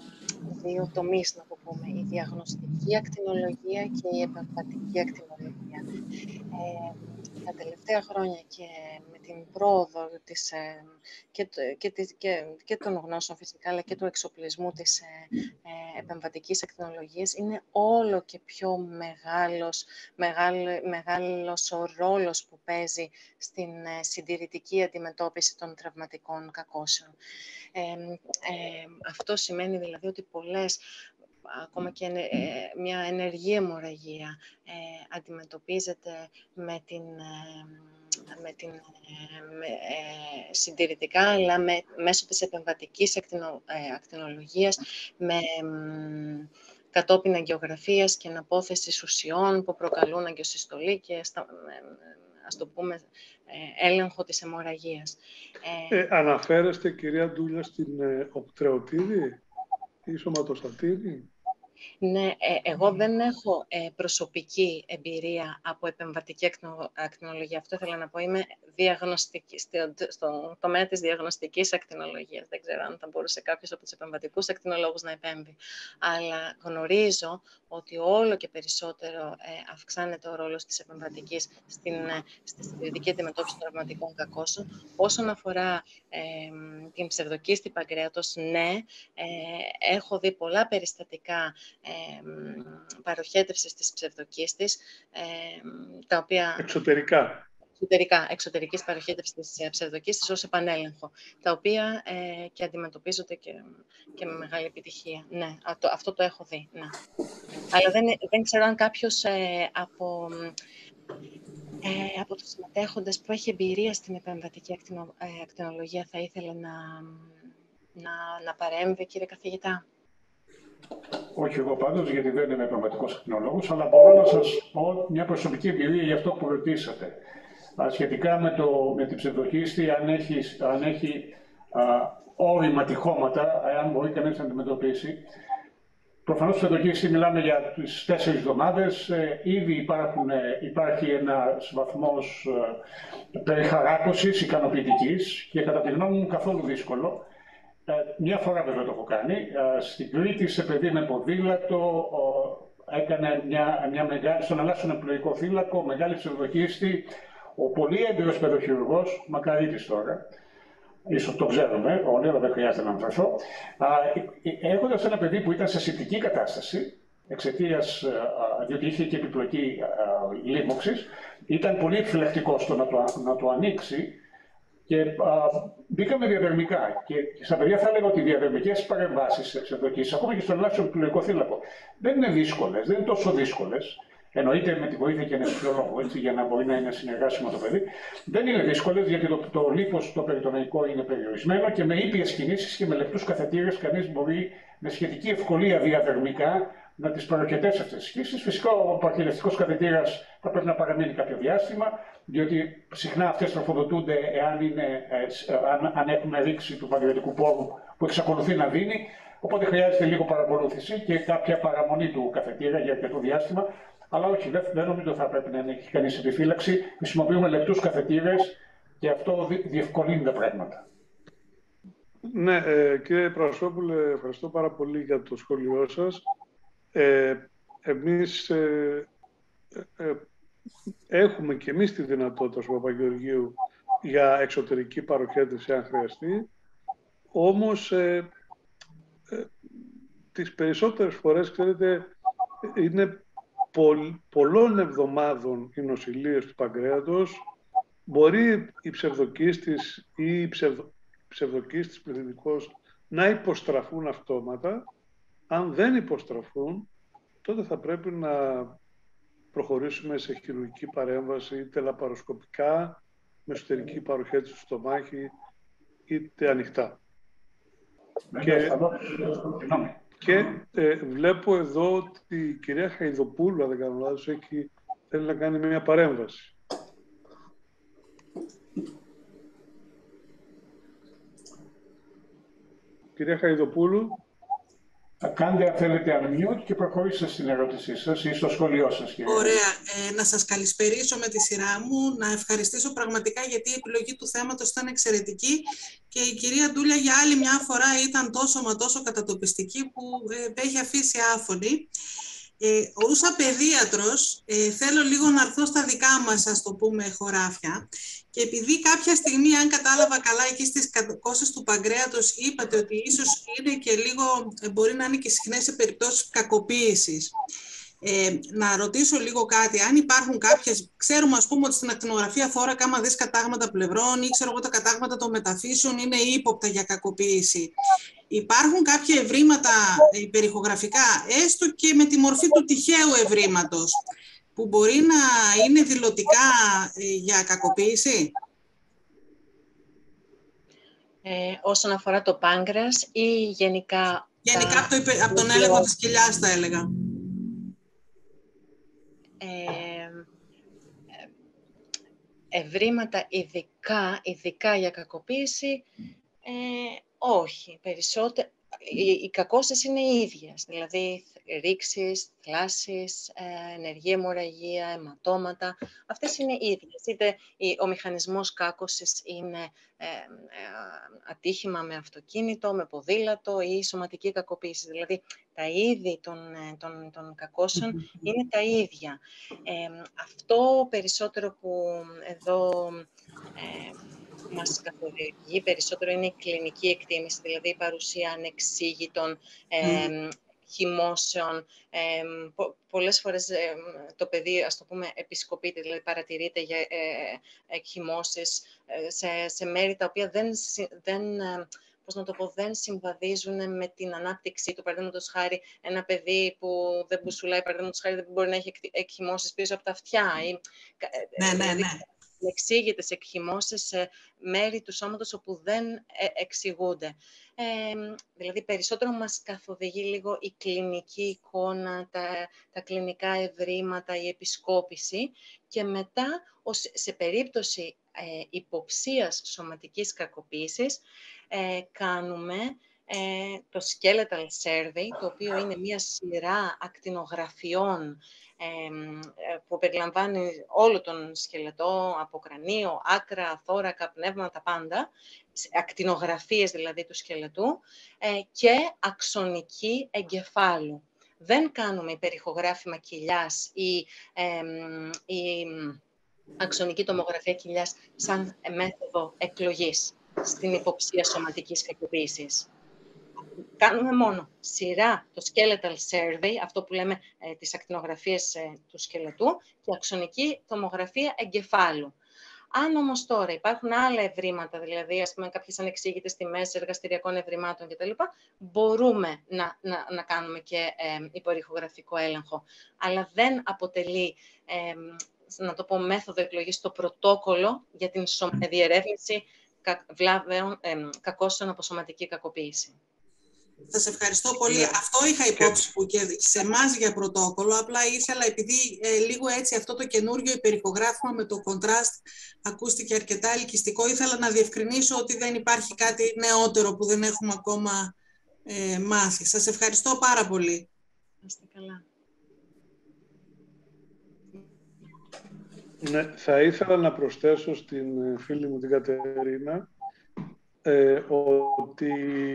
δύο τομείς, να το πούμε, η διαγνωστική ακτινολογία και η επεμβατική ακτινολογία. Ε, τα τελευταία χρόνια και με την πρόοδο της, ε, και, και, της, και, και των γνώσεων φυσικά, αλλά και του εξοπλισμού της ε, ε, επεμβατικής ακτινολογίας, είναι όλο και πιο μεγάλος, μεγάλο, μεγάλος ο ρόλος που παίζει στην ε, συντηρητική αντιμετώπιση των τραυματικών κακώσεων. Ε, ε, αυτό σημαίνει δηλαδή ότι πολλές, ακόμα και ε, μια ενεργή αιμορραγία ε, αντιμετωπίζεται με την, ε, με την ε, με, ε, συντηρητικά, αλλά με, μέσω της επεμβατικής ακτινο, ε, ακτινολογίας, με ε, κατόπιν αγκιογραφίας και αναπόθεσης ουσιών που προκαλούν αγκιοσυστολή και στα, ε, ας το πούμε, ε, έλεγχο της αιμορραγίας. Ε, ε, αναφέρεστε, κυρία Ντούλια, στην ε, οπτρεωτίδη ή σωματοστατίδη? Ναι, ε, εγώ δεν έχω ε, προσωπική εμπειρία από επεμβατική ακτινο, ακτινολογία. Αυτό ήθελα να πω. Είμαι διαγνωστική, στο, στο τομέα της διαγνωστικής ακτινολογίας. Δεν ξέρω αν θα μπορούσε κάποιος από τους επεμβατικούς ακτινολόγους να επέμβει. Αλλά γνωρίζω ότι όλο και περισσότερο ε, αυξάνεται ο ρόλος της επεμβατικής στην, ε, στη συντηρητική αντιμετώπιση των τραυματικών κακώσεων. Όσον αφορά ε, την ψευδοκίστη παγκρέατος, ναι, ε, έχω δει πολλά περιστατικά Ε, παροχέτευσης της ψευδοκίστης, ε, τα οποία... Εξωτερικά. Εξωτερικά, εξωτερικής παροχέτευσης της ψευδοκίστης ως επανέλεγχο, τα οποία ε, και αντιμετωπίζονται και, και με μεγάλη επιτυχία. Ναι, αυτό, αυτό το έχω δει, ναι. Αλλά δεν, δεν ξέρω αν κάποιος ε, από, ε, από τους συμμετέχοντες που έχει εμπειρία στην επεμβατική ακτινο, ε, ακτινολογία θα ήθελε να, να, να παρέμβει, κύριε καθηγητά. Όχι εγώ πάντως, γιατί δεν είμαι επεμβατικός ακτινολόγος, αλλά μπορώ να σας πω μια προσωπική εμπειρία για αυτό που ρωτήσατε. Σχετικά με, το, με την ψευδοκίστη, αν έχει, αν έχει α, όρημα τυχώματα, αν μπορεί κανείς να αντιμετωπίσει. Προφανώς, ψευδοκίστη μιλάμε για τις τέσσερις εβδομάδες. Ε, ήδη υπάρχουν, ε, υπάρχει ένας βαθμός ε, περιχαράκωσης ικανοποιητικής και κατά τη γνώμη μου καθόλου δύσκολο. Ε, μια φορά βέβαια το έχω κάνει. Ε, στην Κρήτη, σε παιδί με ποδήλατο, ο, έκανε μια, μια μεγάλη, στον ελάσσον πλοϊκό θύλακο, μεγάλη ψευδοκίστη. Ο πολύ έμπειρος παιδοχειρουργός, Μακαρίτης τώρα, ίσως το ξέρουμε, όλοι, αλλά δεν χρειάζεται να αναφερθώ, έχοντας ένα παιδί που ήταν σε σηπτική κατάσταση, εξαιτίας, διότι είχε και επιπλοκή λίμωξης, ήταν πολύ επιφυλακτικός στο να το, να το ανοίξει και α, μπήκαμε διαδερμικά. Και στα παιδιά θα έλεγα ότι οι διαδερμικές παρεμβάσεις σε ψευδοκίσεις, ακόμα και στον ελάχιστο πλοϊκό θύλακο, δεν είναι δύσκολες, δεν είναι τόσο δύσκολες. Εννοείται με τη βοήθεια και αναισθησιολόγου, έτσι, για να μπορεί να είναι συνεργάσιμο το παιδί. Δεν είναι δύσκολες, γιατί το, το λίπος το περιτονεϊκό είναι περιορισμένο και με ήπιες κινήσεις και με λεπτούς καθετήρες κανείς μπορεί με σχετική ευκολία διαδερμικά να τις παροχετεύσει αυτές τις κοίησεις. Φυσικά ο παρχηλευτικός καθετήρας θα πρέπει να παραμείνει κάποιο διάστημα, διότι συχνά αυτές τροφοδοτούνται εάν, είναι, αν, αν έχουμε ρήξη του παγκρετικού πόρου που εξακολουθεί να δίνει. Οπότε χρειάζεται λίγο παρακολούθηση και κάποια παραμονή του καθετήρα για αρκετό διάστημα. Αλλά όχι, δεν, δεν νομίζω ότι θα πρέπει να έχει κανείς επιφύλαξη. Χρησιμοποιούμε λεπτούς καθετήρες και αυτό διευκολύνει τα πράγματα. Ναι, ε, κύριε Πρασόπουλε, ευχαριστώ πάρα πολύ για το σχόλιο σας. Ε, εμείς ε, ε, ε, έχουμε και εμείς τη δυνατότητα στο Παπαγεωργίου για εξωτερική παροχέτευση αν χρειαστεί. Όμως, ε, ε, τις περισσότερες φορές, ξέρετε, είναι πολλών εβδομάδων οι νοσηλείες του παγκρέατος. Μπορεί η ψευδοκίστης ή η ψευδο, ψευδοκίστης πληθυντικός να υποστραφούν αυτόματα. Αν δεν υποστραφούν, τότε θα πρέπει να προχωρήσουμε σε χειρουργική παρέμβαση, είτε λαπαροσκοπικά, με εσωτερική παροχέτηση στο στομάχι, είτε ανοιχτά. Και... Και ε, βλέπω εδώ ότι η κυρία Χαϊδοπούλου, αν δεν κάνω λάθος, έχει, θέλει να κάνει μια παρέμβαση. Κυρία Χαϊδοπούλου. Κάντε αν θέλετε unmute και προχωρήστε στην ερώτησή σας ή στο σχολείο σας, κυρία. Ωραία. Ε, να σας καλησπερίσω με τη σειρά μου, να ευχαριστήσω πραγματικά γιατί η επιλογή του θέματος ήταν εξαιρετική και η κυρία Ντούλια για άλλη μια φορά ήταν τόσο μα τόσο κατατοπιστική που ε, έχει αφήσει άφωνη. Ε, όσα παιδίατρος, ε, θέλω λίγο να έρθω στα δικά μας, ας το πούμε, χωράφια. Και επειδή κάποια στιγμή, αν κατάλαβα καλά, εκεί στις κακώσεις του παγκρέατος είπατε ότι ίσως είναι και λίγο, ε, μπορεί να είναι και συχνές σε περιπτώσεις κακοποίησης. Ε, να ρωτήσω λίγο κάτι, αν υπάρχουν κάποιες, ξέρουμε ας πούμε ότι στην ακτινογραφία θώρακα, άμα δεις κατάγματα πλευρών ή ξέρω εγώ τα κατάγματα των μεταφύσεων είναι ύποπτα για κακοποίηση. Υπάρχουν κάποια ευρήματα υπερηχογραφικά, έστω και με τη μορφή του τυχαίου ευρήματος, που μπορεί να είναι δηλωτικά για κακοποίηση? Ε, όσον αφορά το πάγκρεας ή γενικά... Γενικά τα... από, το υπε... από τον έλεγχο της κοιλιάς, θα έλεγα. Ε, ευρήματα ειδικά, ειδικά για κακοποίηση, ε, όχι. Περισσότερο, οι, οι κακώσεις είναι οι ίδιες, δηλαδή ρήξεις, θλάσσεις, ε, ενεργή αιμορραγία, αιματώματα, αυτές είναι οι ίδιες. Είτε ο μηχανισμός κάκωσης είναι ε, ε, ατύχημα με αυτοκίνητο, με ποδήλατο ή σωματική κακοποίηση, δηλαδή τα είδη των, των, των κακώσεων είναι τα ίδια. Ε, αυτό περισσότερο που εδώ ε, μας καθοδηγεί περισσότερο είναι η κλινική εκτίμηση, δηλαδή η παρουσία ανεξήγητων ε, mm. χυμώσεων. Ε, πο, πολλές φορές ε, το παιδί, ας το πούμε, επισκοπείται, δηλαδή παρατηρείται για ε, ε, χυμώσεις ε, σε, σε μέρη τα οποία δεν... δεν ε, πώς να το πω, δεν συμβαδίζουν με την ανάπτυξή του. Παραδείγματος χάρη, ένα παιδί που δεν μπουσουλάει, παραδείγματος χάρη, δεν μπορεί να έχει εκχυμώσεις πίσω από τα αυτιά. Ή, ναι, δηλαδή, ναι, ναι. εξήγεται σε εκχυμώσεις σε μέρη του σώματος όπου δεν εξηγούνται. Ε, δηλαδή, περισσότερο μας καθοδηγεί λίγο η κλινική εικόνα, τα, τα κλινικά ευρήματα, η επισκόπηση και μετά, σε περίπτωση ε, υποψίας σωματικής κακοποίησης, ε, κάνουμε ε, το Skeletal Survey, το οποίο είναι μια σειρά ακτινογραφιών ε, που περιλαμβάνει όλο τον σκελετό, από κρανίο, άκρα, θώρακα, πνεύμα, τα πάντα, ακτινογραφίες δηλαδή του σκελετού ε, και αξονική εγκεφάλου. Δεν κάνουμε υπερηχογράφημα κοιλιάς ή, ε, ή αξονική τομογραφία κοιλιάς σαν μέθοδο εκλογής στην υποψία σωματικής κακοποίησης. Κάνουμε μόνο σειρά, το Skeletal Survey, αυτό που λέμε ε, τις ακτινογραφίες ε, του σκελετού και αξονική τομογραφία εγκεφάλου. Αν όμως τώρα υπάρχουν άλλα ευρήματα, δηλαδή ας πούμε κάποιες ανεξήγητες τιμές εργαστηριακών ευρημάτων κτλ., μπορούμε να, να, να κάνουμε και ε, υπερηχογραφικό έλεγχο, αλλά δεν αποτελεί, ε, να το πω, μέθοδο εκλογής στο πρωτόκολλο για την διερεύνηση βλάβεων, ε, κακώσεων από σωματική κακοποίηση. Σας ευχαριστώ πολύ. Yeah. Αυτό είχα υπόψη που και σε εμάς για πρωτόκολλο, απλά ήθελα, επειδή ε, λίγο έτσι αυτό το καινούριο υπερηχογράφημα με το contrast ακούστηκε αρκετά ελκυστικό, ήθελα να διευκρινίσω ότι δεν υπάρχει κάτι νεότερο που δεν έχουμε ακόμα ε, μάθει. Σας ευχαριστώ πάρα πολύ. Είστε καλά. Ναι, θα ήθελα να προσθέσω στην φίλη μου την Κατερίνα ε, ότι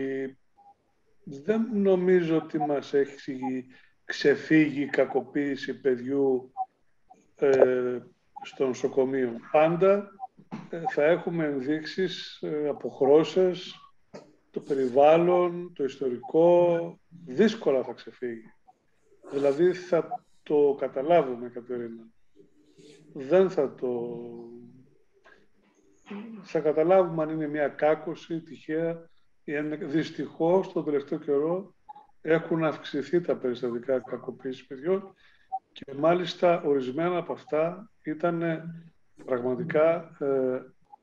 δεν νομίζω ότι μας έχει ξεφύγει η κακοποίηση παιδιού ε, στο νοσοκομείο. Πάντα ε, θα έχουμε ενδείξεις, ε, αποχρώσεις, το περιβάλλον, το ιστορικό, δύσκολα θα ξεφύγει. Δηλαδή θα το καταλάβουμε, Κατερίνα. Δεν θα το... Θα καταλάβουμε αν είναι μια κάκωση, τυχαία. Δυστυχώς, τον τελευταίο καιρό έχουν αυξηθεί τα περιστατικά κακοποίησης παιδιών και μάλιστα ορισμένα από αυτά ήταν πραγματικά ε,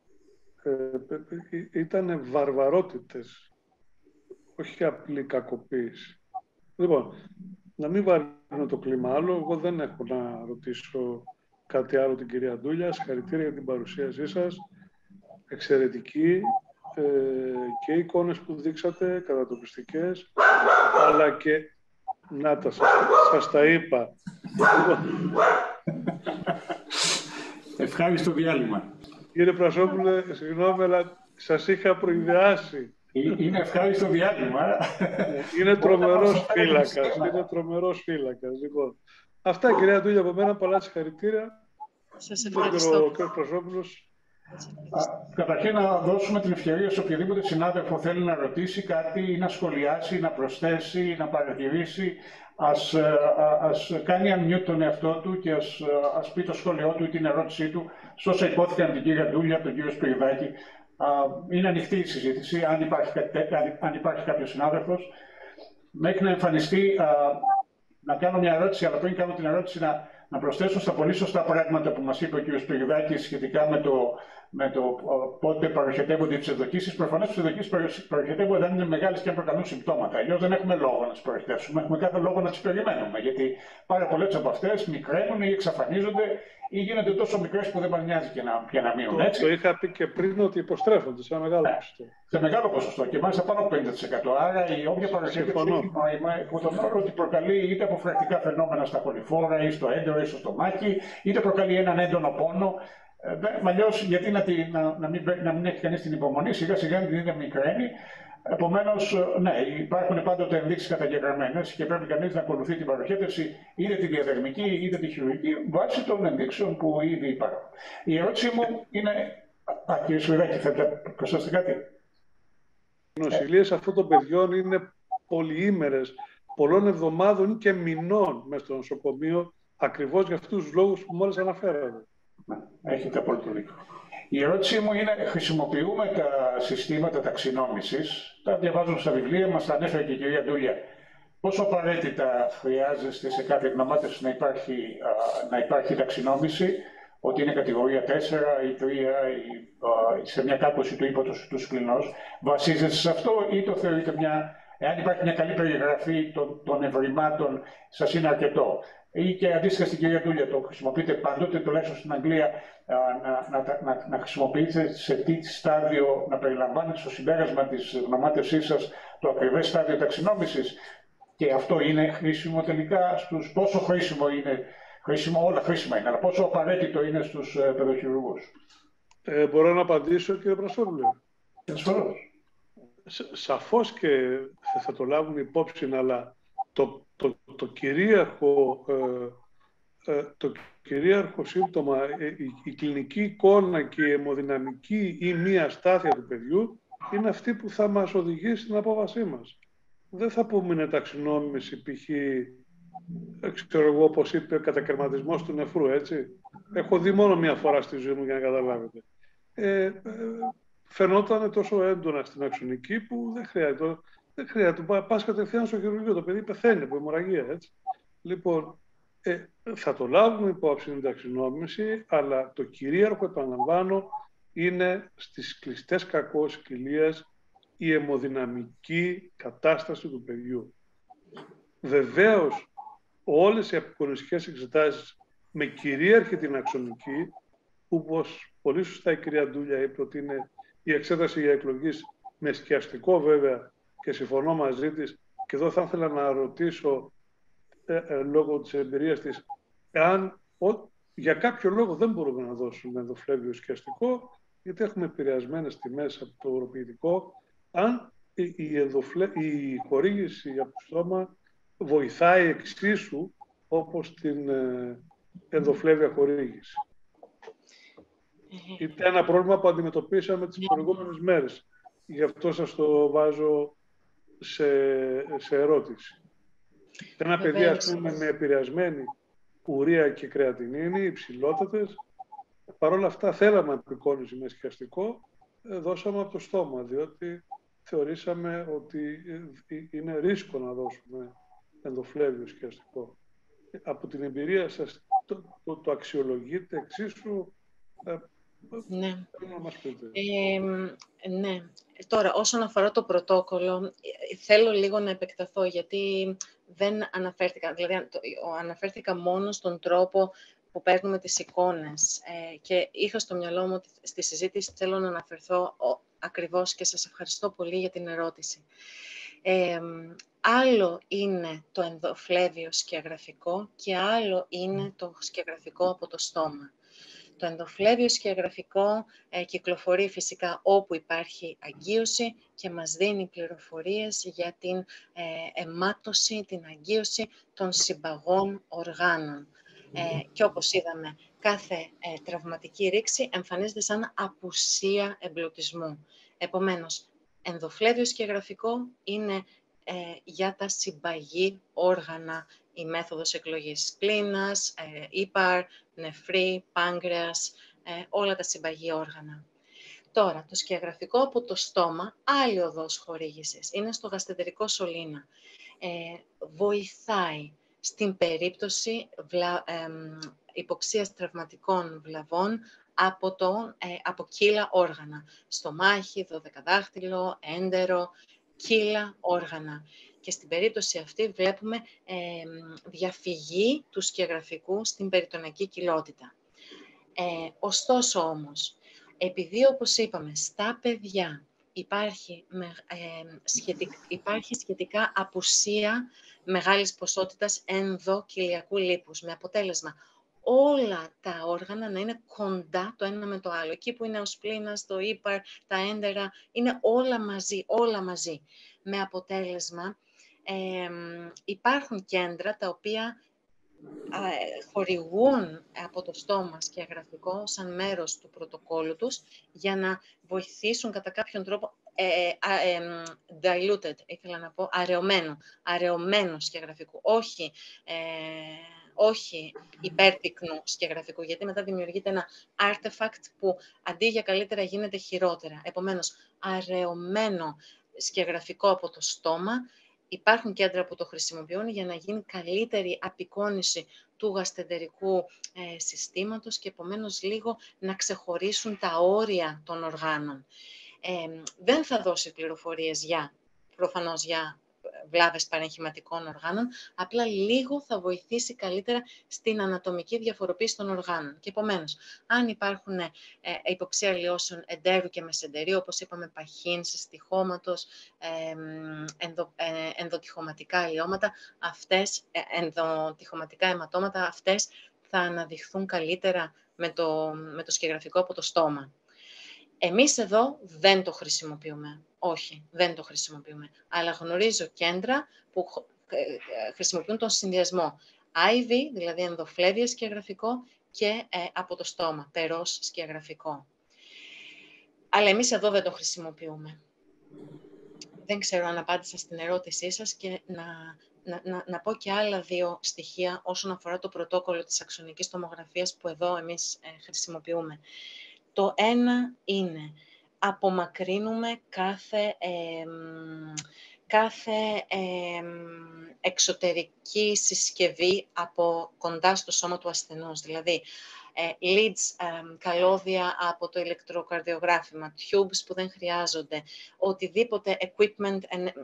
ε, ήταν βαρβαρότητες, όχι απλή κακοποίηση. Λοιπόν, να μην βαρύνω το κλίμα άλλο, εγώ δεν έχω να ρωτήσω κάτι άλλο την κυρία Ντούλια. Συγχαρητήρια για την παρουσίασή σας, εξαιρετική. ε, και οι εικόνες που δείξατε, κατατοπιστικές, αλλά και... Να τα, σας, σας τα είπα. Ευχάριστο διάλειμμα. Κύριε Πρασόπουλε, συγγνώμη, αλλά σας είχα προειδεάσει. Είναι ευχάριστο διάλειμμα. Είναι τρομερός φύλακας. Είναι τρομερός φύλακας. Λοιπόν, αυτά, κυρία Ντούλια, από μένα, πολλά συγχαρητήρια. Σας ευχαριστώ. Ο κ. Πρασόπουλος. Καταρχήν να δώσουμε την ευκαιρία σε οποιοδήποτε συνάδελφο θέλει να ρωτήσει κάτι ή να σχολιάσει, να προσθέσει, να παρατηρήσει. Ας, ας κάνει unmute τον εαυτό του και ας, ας πει το σχόλιο του ή την ερώτησή του σε όσα υπόθηκαν την κυρία Ντούλια, τον κύριο Σπυριδάκη. Είναι ανοιχτή η συζήτηση, αν υπάρχει, αν υπάρχει κάποιος συνάδελφος. Μέχρι να εμφανιστεί, να κάνω μια ερώτηση, αλλά πριν κάνω την ερώτηση να, να προσθέσω στα πολύ σωστά πράγματα που μας είπε ο κ. Σπυριδάκης σχετικά με το, με το πότε παροχετεύονται τις ευδοκίσεις. Προφανώς τις ευδοκίσεις παροχετεύονται αν είναι μεγάλες και αν προκαλούν συμπτώματα. Αλλιώς δεν έχουμε λόγο να τις παροχετεύσουμε. Έχουμε κάθε λόγο να τις περιμένουμε. Γιατί πάρα πολλές από αυτές μικραίνουν ή εξαφανίζονται ή γίνονται τόσο μικρές που δεν μας νοιάζει και να, και να μείνουν. Έτσι. Το είχα πει και πριν ότι υποστρέφονται σε μεγάλο ποσοστό. Σε μεγάλο ποσοστό και μάλιστα πάνω από πενήντα τοις εκατό. Άρα η όποια παροχέτευση που τον όρο ότι προκαλεί είτε αποφρακτικά φαινόμενα στα κολυφόρα ή στο έντερο ή στο στομάχι, είτε προκαλεί έναν έντονο πόνο. Αλλιώς, γιατί να, να, να, μην, να μην έχει κανείς την υπομονή, σιγά σιγά την είναι μικραίνει. Επομένως, ναι, υπάρχουν πάντοτε ενδείξεις καταγεγραμμένες και πρέπει κανείς να ακολουθεί την παροχέτευση είτε τη διαδερμική είτε τη χειρουργική βάσει των ενδείξεων που ήδη υπάρχουν. Η ερώτησή μου είναι. Α, κύριε Σπυριδάκη, θέλετε να προσθέσετε κάτι? Οι νοσηλείες αυτών των παιδιών είναι πολυήμερες, πολλών εβδομάδων και μηνών μέσα στο νοσοκομείο, ακριβώς για αυτούς τους λόγους που μόλις αναφέρατε. Έχετε απόλυτο δίκιο. Η ερώτησή μου είναι, χρησιμοποιούμε τα συστήματα ταξινόμησης, τα διαβάζουμε στα βιβλία μας, τα ανέφερε και η κυρία Ντούλια. Πόσο απαραίτητα χρειάζεστε σε κάθε εκνομάτευση να υπάρχει, α, να υπάρχει ταξινόμηση, ότι είναι κατηγορία τέσσερα ή τρία ή α, σε μια κάπωση του ύποτος του σπληνός. Βασίζεστε σε αυτό ή το θεωρείτε μια, εάν υπάρχει μια καλή περιγραφή των, των ευρημάτων, σας είναι αρκετό? Ή και αντίστοιχα στην κυρία Ντούλια, το χρησιμοποιείτε πάντοτε, τουλάχιστον στην Αγγλία, να, να, να, να χρησιμοποιείτε σε τι στάδιο, να περιλαμβάνετε στο συμπέρασμα της γνωμάτευσής σας το ακριβές στάδιο ταξινόμησης. Και αυτό είναι χρήσιμο τελικά στους, πόσο χρήσιμο είναι, χρήσιμο, όλα χρήσιμα είναι, αλλά πόσο απαραίτητο είναι στους παιδοχειρουργούς? Ε, μπορώ να απαντήσω, κύριε Πρασόπουλε? Ασφαλώς. Σαφώς και θα το λάβουν υπόψη, αλλά το, το, το, κυρίαρχο, ε, ε, το κυρίαρχο σύμπτωμα, ε, η, η κλινική εικόνα και η αιμοδυναμική ή μία αστάθεια του παιδιού είναι αυτή που θα μας οδηγήσει στην απόβασή μας. Δεν θα πούμε είναι ταξινόμηση, π.χ. ξέρω εγώ όπως είπε, κατακαιρματισμός του νεφρού, έτσι. Έχω δει μόνο μία φορά στη ζωή μου για να καταλάβετε. Ε, ε, φαινόταν τόσο έντονα στην αξονική που δεν χρειάζεται. Δεν χρειάζεται. Πας κατευθείαν στο χειρουργείο. Το παιδί πεθαίνει από αιμορραγία, έτσι. Λοιπόν, ε, θα το λάβουμε υπόψη την ταξινόμηση, αλλά το κυρίαρχο, επαναλαμβάνω, είναι στις κλειστές κακώς κοιλίας η αιμοδυναμική κατάσταση του παιδιού. Βεβαίως, όλες οι απεικονιστικές εξετάσεις με κυρίαρχη την αξονική, που όπως πολύ σωστά η κυρία Ντούλια είπε ότι είναι η εξέταση για εκλογής με σκιαστικό βέβαια, και συμφωνώ μαζί της, και εδώ θα ήθελα να ρωτήσω ε, ε, λόγω της εμπειρίας της, εάν ο, για κάποιο λόγο δεν μπορούμε να δώσουμε ενδοφλέβιο σκιαστικό, γιατί έχουμε επηρεασμένες τιμές από το οροποιητικό, αν η, η, ενδοφλέ, η χορήγηση από το στόμα βοηθάει εξίσου όπως την ε, ενδοφλέβια χορήγηση. Ήταν ένα πρόβλημα που αντιμετωπίσαμε τις προηγούμενες μέρες. Γι' αυτό σας το βάζω σε, σε ερώτηση. Ένα παιδί, ας πούμε, με επηρεασμένη ουρία και κρεατινίνη, υψηλότατες, παρόλα αυτά θέλαμε απεικόνιση με σκιαστικό, δώσαμε από το στόμα, διότι θεωρήσαμε ότι είναι ρίσκο να δώσουμε ενδοφλέβιο σκιαστικό. Από την εμπειρία σας το, το, το αξιολογείτε εξίσου? Ναι. Να μας πείτε. Ε, ναι. Τώρα, όσον αφορά το πρωτόκολλο, θέλω λίγο να επεκταθώ, γιατί δεν αναφέρθηκα, δηλαδή αναφέρθηκα μόνο στον τρόπο που παίρνουμε τις εικόνες ε, και είχα στο μυαλό μου ότι στη συζήτηση θέλω να αναφερθώ ακριβώς και σας ευχαριστώ πολύ για την ερώτηση. Ε, άλλο είναι το ενδοφλέβιο σκιαγραφικό και άλλο είναι το σκιαγραφικό από το στόμα. Το ενδοφλέβιο σκιαγραφικό ε, κυκλοφορεί φυσικά όπου υπάρχει αγκίωση και μας δίνει πληροφορίες για την ε, αιμάτωση, την αγκίωση των συμπαγών οργάνων. Ε, και όπως είδαμε, κάθε ε, τραυματική ρήξη εμφανίζεται σαν απουσία εμπλουτισμού. Επομένως, ενδοφλέβιο σκιαγραφικό είναι ε, για τα συμπαγή όργανα, η μέθοδος εκλογής κλίνας, ε, ύπαρ, νεφρή, πάγκρεας, ε, όλα τα συμπαγή όργανα. Τώρα, το σκιαγραφικό από το στόμα, άλλη οδός χορήγησης, είναι στο γαστεντερικό σωλήνα. Ε, βοηθάει στην περίπτωση βλα, ε, υποξίας τραυματικών βλαβών από, το, ε, από κύλα όργανα. Στομάχι, δωδεκαδάχτυλο, έντερο, κύλα όργανα. Και στην περίπτωση αυτή βλέπουμε ε, διαφυγή του σκιαγραφικού στην περιτονική κοιλότητα. Ε, ωστόσο όμως, επειδή όπως είπαμε, στα παιδιά υπάρχει, με, ε, σχετικ, υπάρχει σχετικά απουσία μεγάλης ποσότητας ενδοκυλιακού λίπους, με αποτέλεσμα όλα τα όργανα να είναι κοντά το ένα με το άλλο. Εκεί που είναι ο σπλήνας, το ύπαρ, τα έντερα, είναι όλα μαζί, όλα μαζί. Με αποτέλεσμα, ε, υπάρχουν κέντρα τα οποία ε, χορηγούν από το στόμα σκιαγραφικό σαν μέρος του πρωτοκόλλου τους για να βοηθήσουν κατά κάποιον τρόπο ε, ε, ε, diluted, ήθελα να πω, αραιωμένο, αραιωμένο σκιαγραφικού, όχι, ε, όχι υπέρπυκνου σκιαγραφικού, γιατί μετά δημιουργείται ένα artifact που αντί για καλύτερα γίνεται χειρότερα. Επομένως, αραιωμένο σκιαγραφικό από το στόμα. Υπάρχουν κέντρα που το χρησιμοποιούν για να γίνει καλύτερη απεικόνιση του γαστεντερικού ε, συστήματος και επομένως λίγο να ξεχωρίσουν τα όρια των οργάνων. Ε, δεν θα δώσει πληροφορίες για, προφανώς για βλάβες παρεγχηματικών οργάνων, απλά λίγο θα βοηθήσει καλύτερα στην ανατομική διαφοροποίηση των οργάνων. Και επομένως, αν υπάρχουν ε, υποξία αλλοιώσεων εντέρου και μεσεντερίου, όπως είπαμε, παχύνσεις, τυχώματος, ε, ενδο, ε, ενδοτυχωματικά αλλοιώματα, αυτές, ε, ενδοτυχωματικά αιματώματα, αυτές θα αναδειχθούν καλύτερα με το, με το σκιαγραφικό από το στόμα. Εμείς εδώ δεν το χρησιμοποιούμε. Όχι, δεν το χρησιμοποιούμε. Αλλά γνωρίζω κέντρα που χρησιμοποιούν τον συνδυασμό άι βι, δηλαδή ενδοφλέβιο σκιαγραφικό, και ε, από το στόμα, περός σκιαγραφικό. Αλλά εμείς εδώ δεν το χρησιμοποιούμε. Δεν ξέρω αν απάντησα στην ερώτησή σας και να, να, να, να πω και άλλα δύο στοιχεία όσον αφορά το πρωτόκολλο της αξονικής τομογραφίας που εδώ εμείς ε, χρησιμοποιούμε. Το ένα είναι, απομακρύνουμε κάθε, ε, κάθε ε, εξωτερική συσκευή από κοντά στο σώμα του ασθενούς. Δηλαδή, ε, leads, ε, καλώδια από το ηλεκτροκαρδιογράφημα, tubes που δεν χρειάζονται, οτιδήποτε equipment, ε, ε,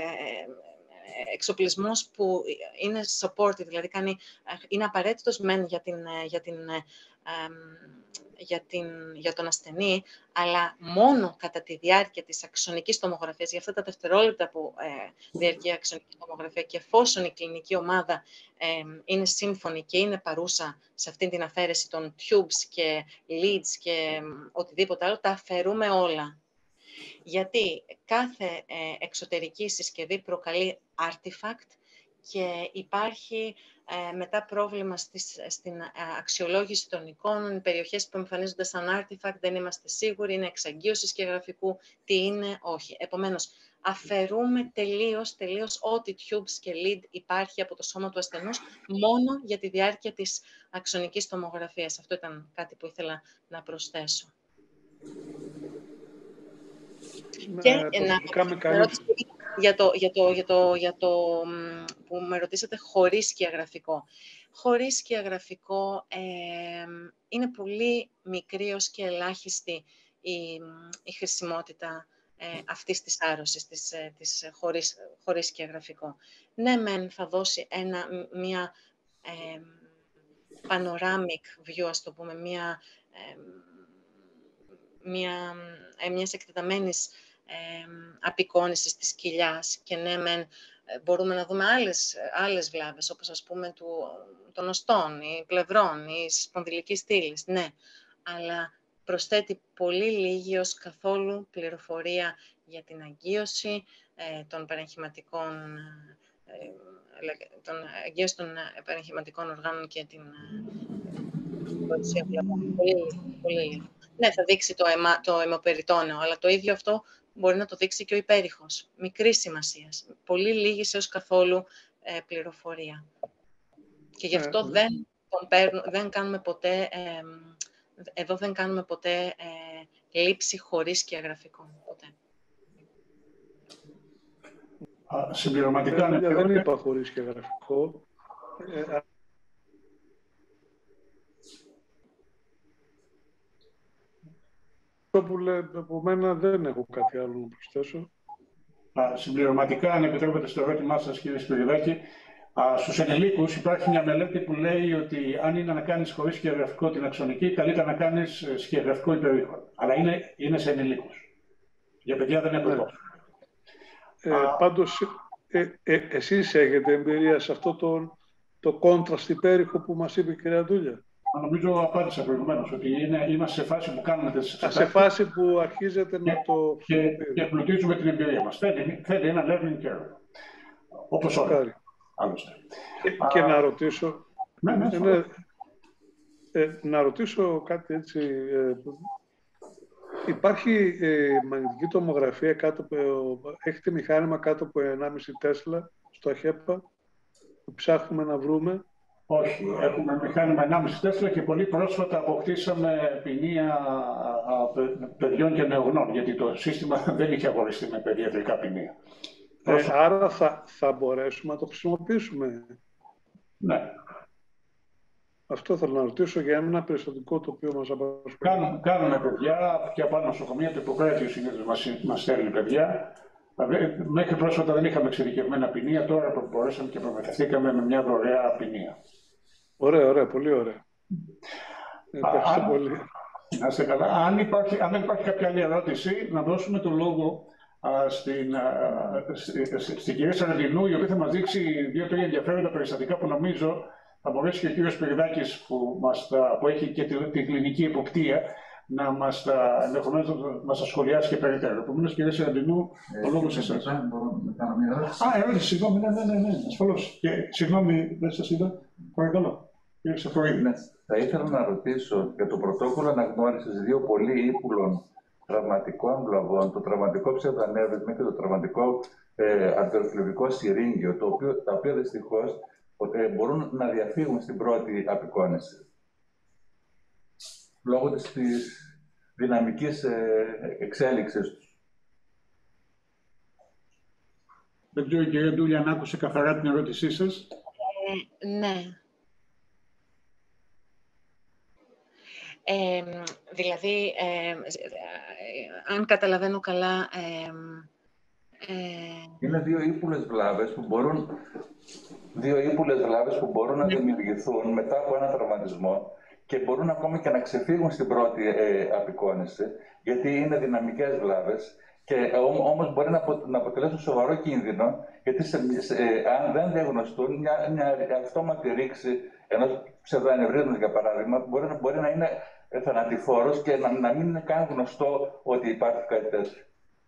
εξοπλισμός που είναι supported, δηλαδή κάνει, είναι απαραίτητος μεν για, την, για, την, ε, για, την, για τον ασθενή, αλλά μόνο κατά τη διάρκεια της αξονικής τομογραφίας, για αυτά τα δευτερόλεπτα που ε, διαρκεί η αξονική τομογραφία και εφόσον η κλινική ομάδα ε, είναι σύμφωνη και είναι παρούσα σε αυτή την αφαίρεση των tubes και leads και ε, οτιδήποτε άλλο, τα αφαιρούμε όλα. Γιατί κάθε ε, εξωτερική συσκευή προκαλεί artifact και υπάρχει ε, μετά πρόβλημα στις, στην ε, αξιολόγηση των εικόνων. Οι περιοχές που εμφανίζονται σαν artifact δεν είμαστε σίγουροι, είναι εξαγγείωση σκιαγραφικού, τι είναι, όχι. Επομένως, αφαιρούμε τελείως, τελείως ό,τι tubes και lead υπάρχει από το σώμα του ασθενούς, μόνο για τη διάρκεια της αξονικής τομογραφίας. Αυτό ήταν κάτι που ήθελα να προσθέσω. Και ε, να με καλή... για, το, για, το, για, το, για το που με ρωτήσατε χωρίς σκιαγραφικό. Χωρίς σκιαγραφικό ε, είναι πολύ μικρή ως και ελάχιστη η, η χρησιμότητα ε, αυτής της άρρωσης, της, της χωρίς, χωρίς σκιαγραφικό. Ναι, μεν θα δώσει ένα, μια ε, panoramic view, ας το πούμε, μια... Ε, μια, ε, μιας εκτεταμένης ε, απεικόνησης της κοιλιάς και ναι, μεν, μπορούμε να δούμε άλλες, άλλες βλάβες, όπως ας πούμε του, των οστών, ή πλευρών, ή σπονδυλικής στήλης, ναι, αλλά προσθέτει πολύ λίγη ως καθόλου πληροφορία για την αγκίωση ε, των παραγχηματικών ε, των αγκίωση των παραγχηματικών οργάνων και την παρουσία βλαβών. Πολύ λίγη, πολύ λίγη. Ναι, θα δείξει το, αιμα, το αιμοπεριτόνεο, αλλά το ίδιο αυτό μπορεί να το δείξει και ο υπέρηχος. Μικρής σημασίας. Πολύ λίγη έως καθόλου ε, πληροφορία. Και γι' αυτό ε, δεν, τον παίρνω, δεν κάνουμε ποτέ, ε, εδώ δεν κάνουμε ποτέ ε, λήψη χωρίς σκιαγραφικό. Ποτέ. Α, συμπληρωματικά... Ε, δεν, δεν είπα χωρίς σκιαγραφικό. Ε, που λέει, από μένα δεν έχω κάτι άλλο να προσθέσω. Α, συμπληρωματικά, αν επιτρέπετε στο ερώτημά σας, κύριε Σπυριδάκη, α, στους ενηλίκους υπάρχει μια μελέτη που λέει ότι αν είναι να κάνεις χωρίς σκιαγραφικό την αξονική, καλύτερα να κάνεις σκιαγραφικό υπερήχο. Αλλά είναι, είναι σε ενηλίκους. Για παιδιά δεν έχω τόσο. Ε, α, πάντως, ε, ε, εσείς έχετε εμπειρία σε αυτό το, το contrast υπέρηχο που μας είπε η κυρία Ντούλια. Νομίζω απάντησα προηγουμένως ότι είναι, είμαστε σε φάση που κάνουμε τις εξετάσεις. Σε φάση που αρχίζετε και, να το... Και, και πλουτίζουμε την εμπειρία μας. Θέλει, θέλει ένα learning curve. Όπως όλα. Άλλωστε. Και, και να ρωτήσω... Ναι, ναι, είναι, ε, να ρωτήσω κάτι έτσι... Ε, υπάρχει ε, μαγνητική τομογραφία κάτω από... Έχετε μηχάνημα κάτω από ενάμιση Τέσλα στο ΑΧΕΠΑ που ψάχνουμε να βρούμε. Όχι, έχουμε μηχάνημα ενάμιση Τέσλα και πολύ πρόσφατα αποκτήσαμε ποινία παιδιών και νεογνών, γιατί το σύστημα δεν είχε αγοριστεί με παιδιατρικά ποινία. Ε, άρα θα, θα μπορέσουμε να το χρησιμοποιήσουμε. Ναι. Αυτό θέλω να ρωτήσω για ένα περιστατικό το οποίο μας απασχολεί. Κάνουμε, κάνουμε παιδιά και από νοσοκομεία του Ιπποκράτη συνήθως μας, μας στέλνει παιδιά. Μέχρι πρόσφατα δεν είχαμε εξειδικευμένα ποινία, τώρα μπορέσαμε και προμηθευτήκαμε με μια δωρεά ποινία. Ωραία, ωραία, πολύ ωραία. Ευχαριστώ πολύ. Να είστε καλά. Αν, υπάρχει, αν δεν υπάρχει κάποια άλλη ερώτηση, να δώσουμε το λόγο α, στην, α, στη, στην κυρία Σαραντινού, η οποία θα μας δείξει δύο-τρία ενδιαφέροντα περιστατικά που νομίζω θα μπορέσει και ο κύριος Σπυριδάκης που, μας, που έχει και την τη κλινική εποπτεία να μας τα, ενδεχομένως να μας τα σχολιάσει και περαιτέρω. Επομένως, κύριε Σαραντινού, ε, ο λόγος σε εσάς. Μπορώ να κάνω μια ερώτηση. Α, ερώτηση, συγγνώμη, ναι, ναι, ναι, ναι, ασφαλώς. Και συγγνώμη, δεν σας είδα. Παρακαλώ. Κύριε Σαφροίδη. Ναι, θα ήθελα να ρωτήσω για το πρωτόκολλο αναγνώρισης δύο πολύ ύπουλων τραυματικών βλαβών, το τραυματικό ψευδανέβρισμα και το τραυματικό ε, αρτεροφλεβικό συρρήγγιο, το οποίο, τα οποία δυστυχώς ε, μπορούν να διαφύγουν στην πρώτη απεικόνηση. Λόγω της, της δυναμικής ε, εξέλιξης τους. Δεν ξέρω, η κυρία Ντούλια, αν άκουσε καθαρά την ερώτησή σας. Ε, ναι. Ε, δηλαδή, ε, ε, αν καταλαβαίνω καλά... Ε, ε, είναι δύο ύπουλες βλάβες που μπορούν, δύο ύπουλες βλάβες που μπορούν να δημιουργηθούν μετά από ένα τραυματισμό και μπορούν ακόμα και να ξεφύγουν στην πρώτη ε, απεικόνηση, γιατί είναι δυναμικές βλάβες και όμως μπορεί να, απο, να αποτελέσουν σοβαρό κίνδυνο, γιατί σε, σε, ε, αν δεν διαγνωστούν, μια, μια αυτόματη ρήξη ενός ψευδοανευρίσματος, για παράδειγμα, μπορεί, μπορεί να είναι θανατηφόρος και να, να μην είναι καν γνωστό ότι υπάρχει κάτι τέτοιο.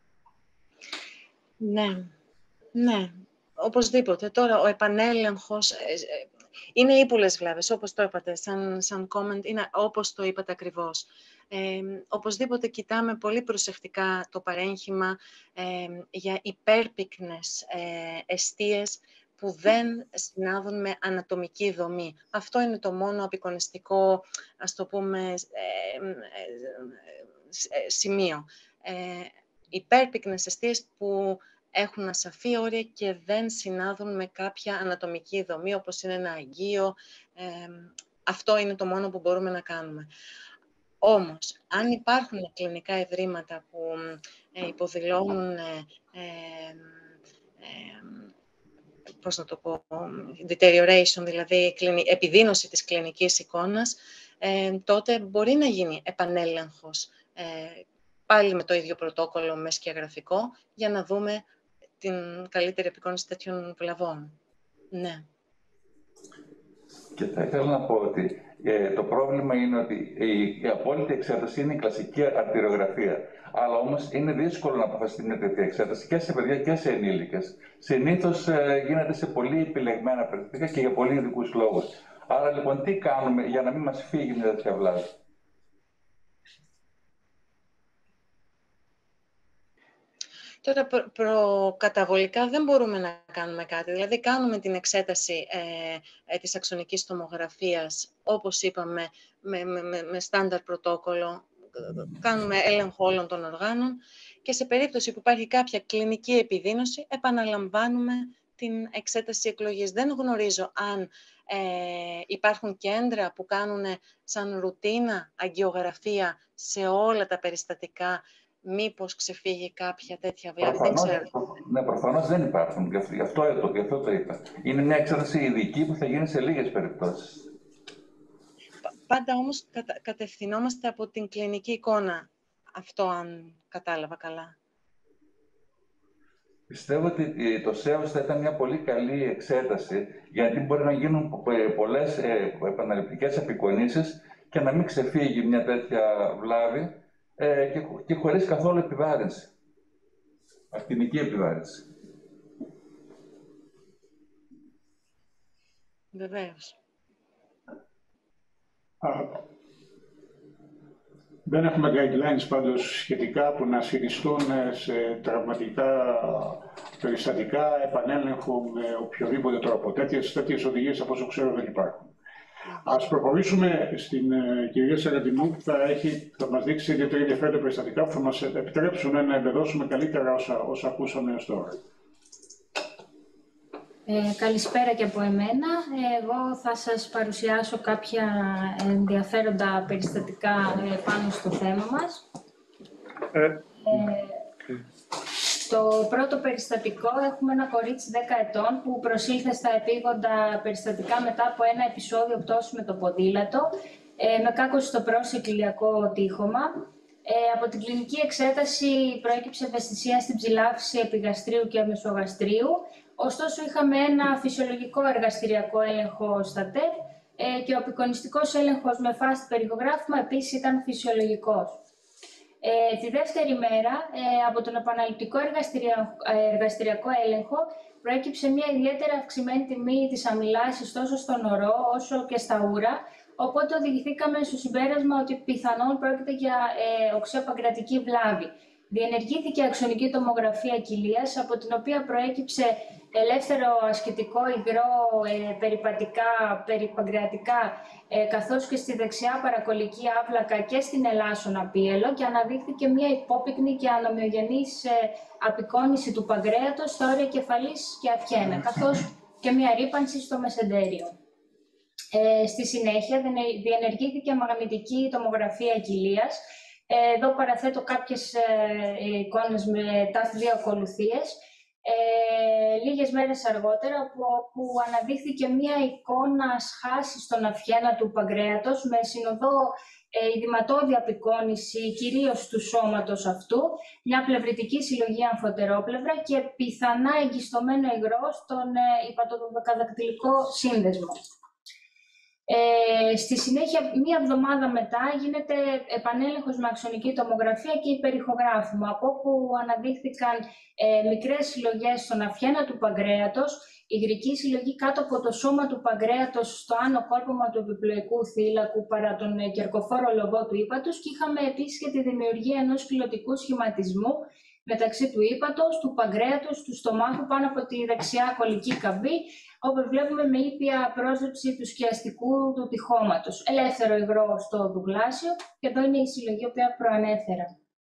Ναι, ναι, οπωσδήποτε. Τώρα ο επανέλεγχος ε, ε, είναι ύπουλες βλάβες, όπως το είπατε, σαν, σαν comment, είναι όπως το είπατε ακριβώς. Ε, οπωσδήποτε κοιτάμε πολύ προσεκτικά το παρέγχημα ε, για υπέρπυκνες ε, εστίες που δεν συνάδουν με ανατομική δομή. Αυτό είναι το μόνο απεικονιστικό, ας το πούμε, ε, ε, ε, σημείο. Ε, υπέρπυκνες εστίες που έχουν ασαφή όρια και δεν συνάδουν με κάποια ανατομική δομή, όπως είναι ένα αγγείο. Ε, αυτό είναι το μόνο που μπορούμε να κάνουμε. Όμως, αν υπάρχουν κλινικά ευρήματα που ε, υποδηλώνουν ε, ε, ε, πώς να το πω, deterioration, δηλαδή επιδείνωση της κλινικής εικόνας, ε, τότε μπορεί να γίνει επανέλεγχος ε, πάλι με το ίδιο πρωτόκολλο με σκιαγραφικό, για να δούμε την καλύτερη απεικόνιση τέτοιων βλαβών. Ναι. Και θα ήθελα να πω ότι ε, το πρόβλημα είναι ότι η, η απόλυτη εξέταση είναι η κλασική αρτηριογραφία. Αλλά όμως είναι δύσκολο να αποφασιστεί μια τέτοια εξέταση και σε παιδιά και σε ενήλικες. Συνήθως ε, γίνεται σε πολύ επιλεγμένα περιστατικά και για πολύ ειδικούς λόγους. Άρα λοιπόν τι κάνουμε για να μην μας φύγει μια τέτοια βλάβη? Τώρα, προ, προκαταβολικά δεν μπορούμε να κάνουμε κάτι. Δηλαδή, κάνουμε την εξέταση ε, ε, της αξονικής τομογραφίας, όπως είπαμε, με, με, με, με στάνταρ πρωτόκολλο. Κάνουμε έλεγχο όλων των οργάνων και σε περίπτωση που υπάρχει κάποια κλινική επιδείνωση, επαναλαμβάνουμε την εξέταση εκλογής. Δεν γνωρίζω αν ε, υπάρχουν κέντρα που κάνουν σαν ρουτίνα αγκιογραφία σε όλα τα περιστατικά, μήπως ξεφύγει κάποια τέτοια βλάβη, δεν ξέρω. Ναι, προφανώς δεν υπάρχουν. Γι' αυτό, γι αυτό, το, γι αυτό το είπα. Είναι μια εξέταση ειδική που θα γίνει σε λίγες περιπτώσεις. Πάντα όμως κατα, κατευθυνόμαστε από την κλινική εικόνα. Αυτό, αν κατάλαβα καλά. Πιστεύω ότι το ΣΕΟΣ θα ήταν μια πολύ καλή εξέταση, γιατί μπορεί να γίνουν πολλές επαναληπτικές απεικονίσεις και να μην ξεφύγει μια τέτοια βλάβη ε, και, και χωρίς καθόλου επιβάρυνση. Ακτινική επιβάρυνση. Βεβαίως. Δεν έχουμε guidelines πάντως σχετικά που να ασχετιστούν σε τραυματικά περιστατικά, επανέλεγχο με οποιοδήποτε τρόπο. Τέτοιες, τέτοιες οδηγίες, από όσο ξέρω, δεν υπάρχουν. Ας προχωρήσουμε στην uh, κυρία Σαραντινού, που θα, έχει, θα μας δείξει ιδιαίτερα ενδιαφέροντα περιστατικά που θα μας επιτρέψουν να εμπεδώσουμε καλύτερα όσα, όσα ακούσαμε ως τώρα. Ε, καλησπέρα και από εμένα. Εγώ θα σας παρουσιάσω κάποια ενδιαφέροντα περιστατικά ε, πάνω στο θέμα μας. Ε, ε, το πρώτο περιστατικό έχουμε ένα κορίτσι δέκα ετών που προσήλθε στα επίγοντα περιστατικά μετά από ένα επεισόδιο πτώσης με το ποδήλατο ε, με κάκωση στο πρόσωπο ηλιακό τείχομα. Ε, από την κλινική εξέταση προέκυψε ευαισθησία στην ψηλάφιση επιγαστρίου και μεσογαστρίου. Ωστόσο, είχαμε ένα φυσιολογικό εργαστηριακό έλεγχο στα ΤΕΠ ε, και ο απεικονιστικός έλεγχος με φάστη περιχογράφημα επίσης ήταν φυσιολογικός. Ε, τη δεύτερη μέρα, ε, από τον επαναληπτικό εργαστηριακό έλεγχο, προέκυψε μια ιδιαίτερα αυξημένη τιμή της αμυλάσης τόσο στον ορό όσο και στα ούρα, οπότε οδηγηθήκαμε στο συμπέρασμα ότι πιθανόν πρόκειται για ε, οξεοπαγκρατική βλάβη. Διενεργήθηκε αξονική τομογραφία κοιλίας, από την οποία προέκυψε ελεύθερο ασκητικό υγρό ε, περιπατικά, περιπαγκρατικά, ε, καθώς και στη δεξιά παρακολική άβλακα και στην ελάσσονα πίελο και αναδείχθηκε μια υπόπυκνη και ανομοιογενής ε, απεικόνιση του παγκρέατος στα όρια κεφαλής και αυχένα, καθώς και μια ρύπανση στο μεσεντέριο. Ε, στη συνέχεια διενεργήθηκε μαγνητική τομογραφία κοιλίας. Εδώ παραθέτω κάποιες ε, εικόνες με ταφ δύο ακολουθίες. Ε, λίγες μέρες αργότερα, που, που αναδείχθηκε μία εικόνα σχάσης στον αυχένα του παγκρέατος με συνοδό ε, ειδηματώδη απεικόνιση κυρίως του σώματος αυτού, μια πλευρητική συλλογή αμφωτερόπλευρα και πιθανά εγκιστωμένο υγρό στον ε, υπατοδεκαδακτυλικό σύνδεσμο. Ε, στη συνέχεια, μία εβδομάδα μετά, γίνεται επανέλεγχος με αξονική τομογραφία και υπερηχογράφημα, από όπου αναδείχθηκαν ε, μικρές συλλογές στον αυχένα του παγκρέατος, υγρική συλλογή κάτω από το σώμα του παγκρέατος στο άνω κόρπομα του επιπλοϊκού θύλακου παρά τον ε, κερκοφόρο λογό του ύπατος, και είχαμε επίσης και τη δημιουργία ενός φυλλωτικού σχηματισμού μεταξύ του ύπατος, του παγκρέατος, του στομάχου πάνω από τη δεξιά κολική καμπή, όπου βλέπουμε με ήπια πρόσληψη του σκιαστικού του τυχώματος. Ελεύθερο υγρό στο δουγλάσιο, και εδώ είναι η συλλογή που προανέφερα.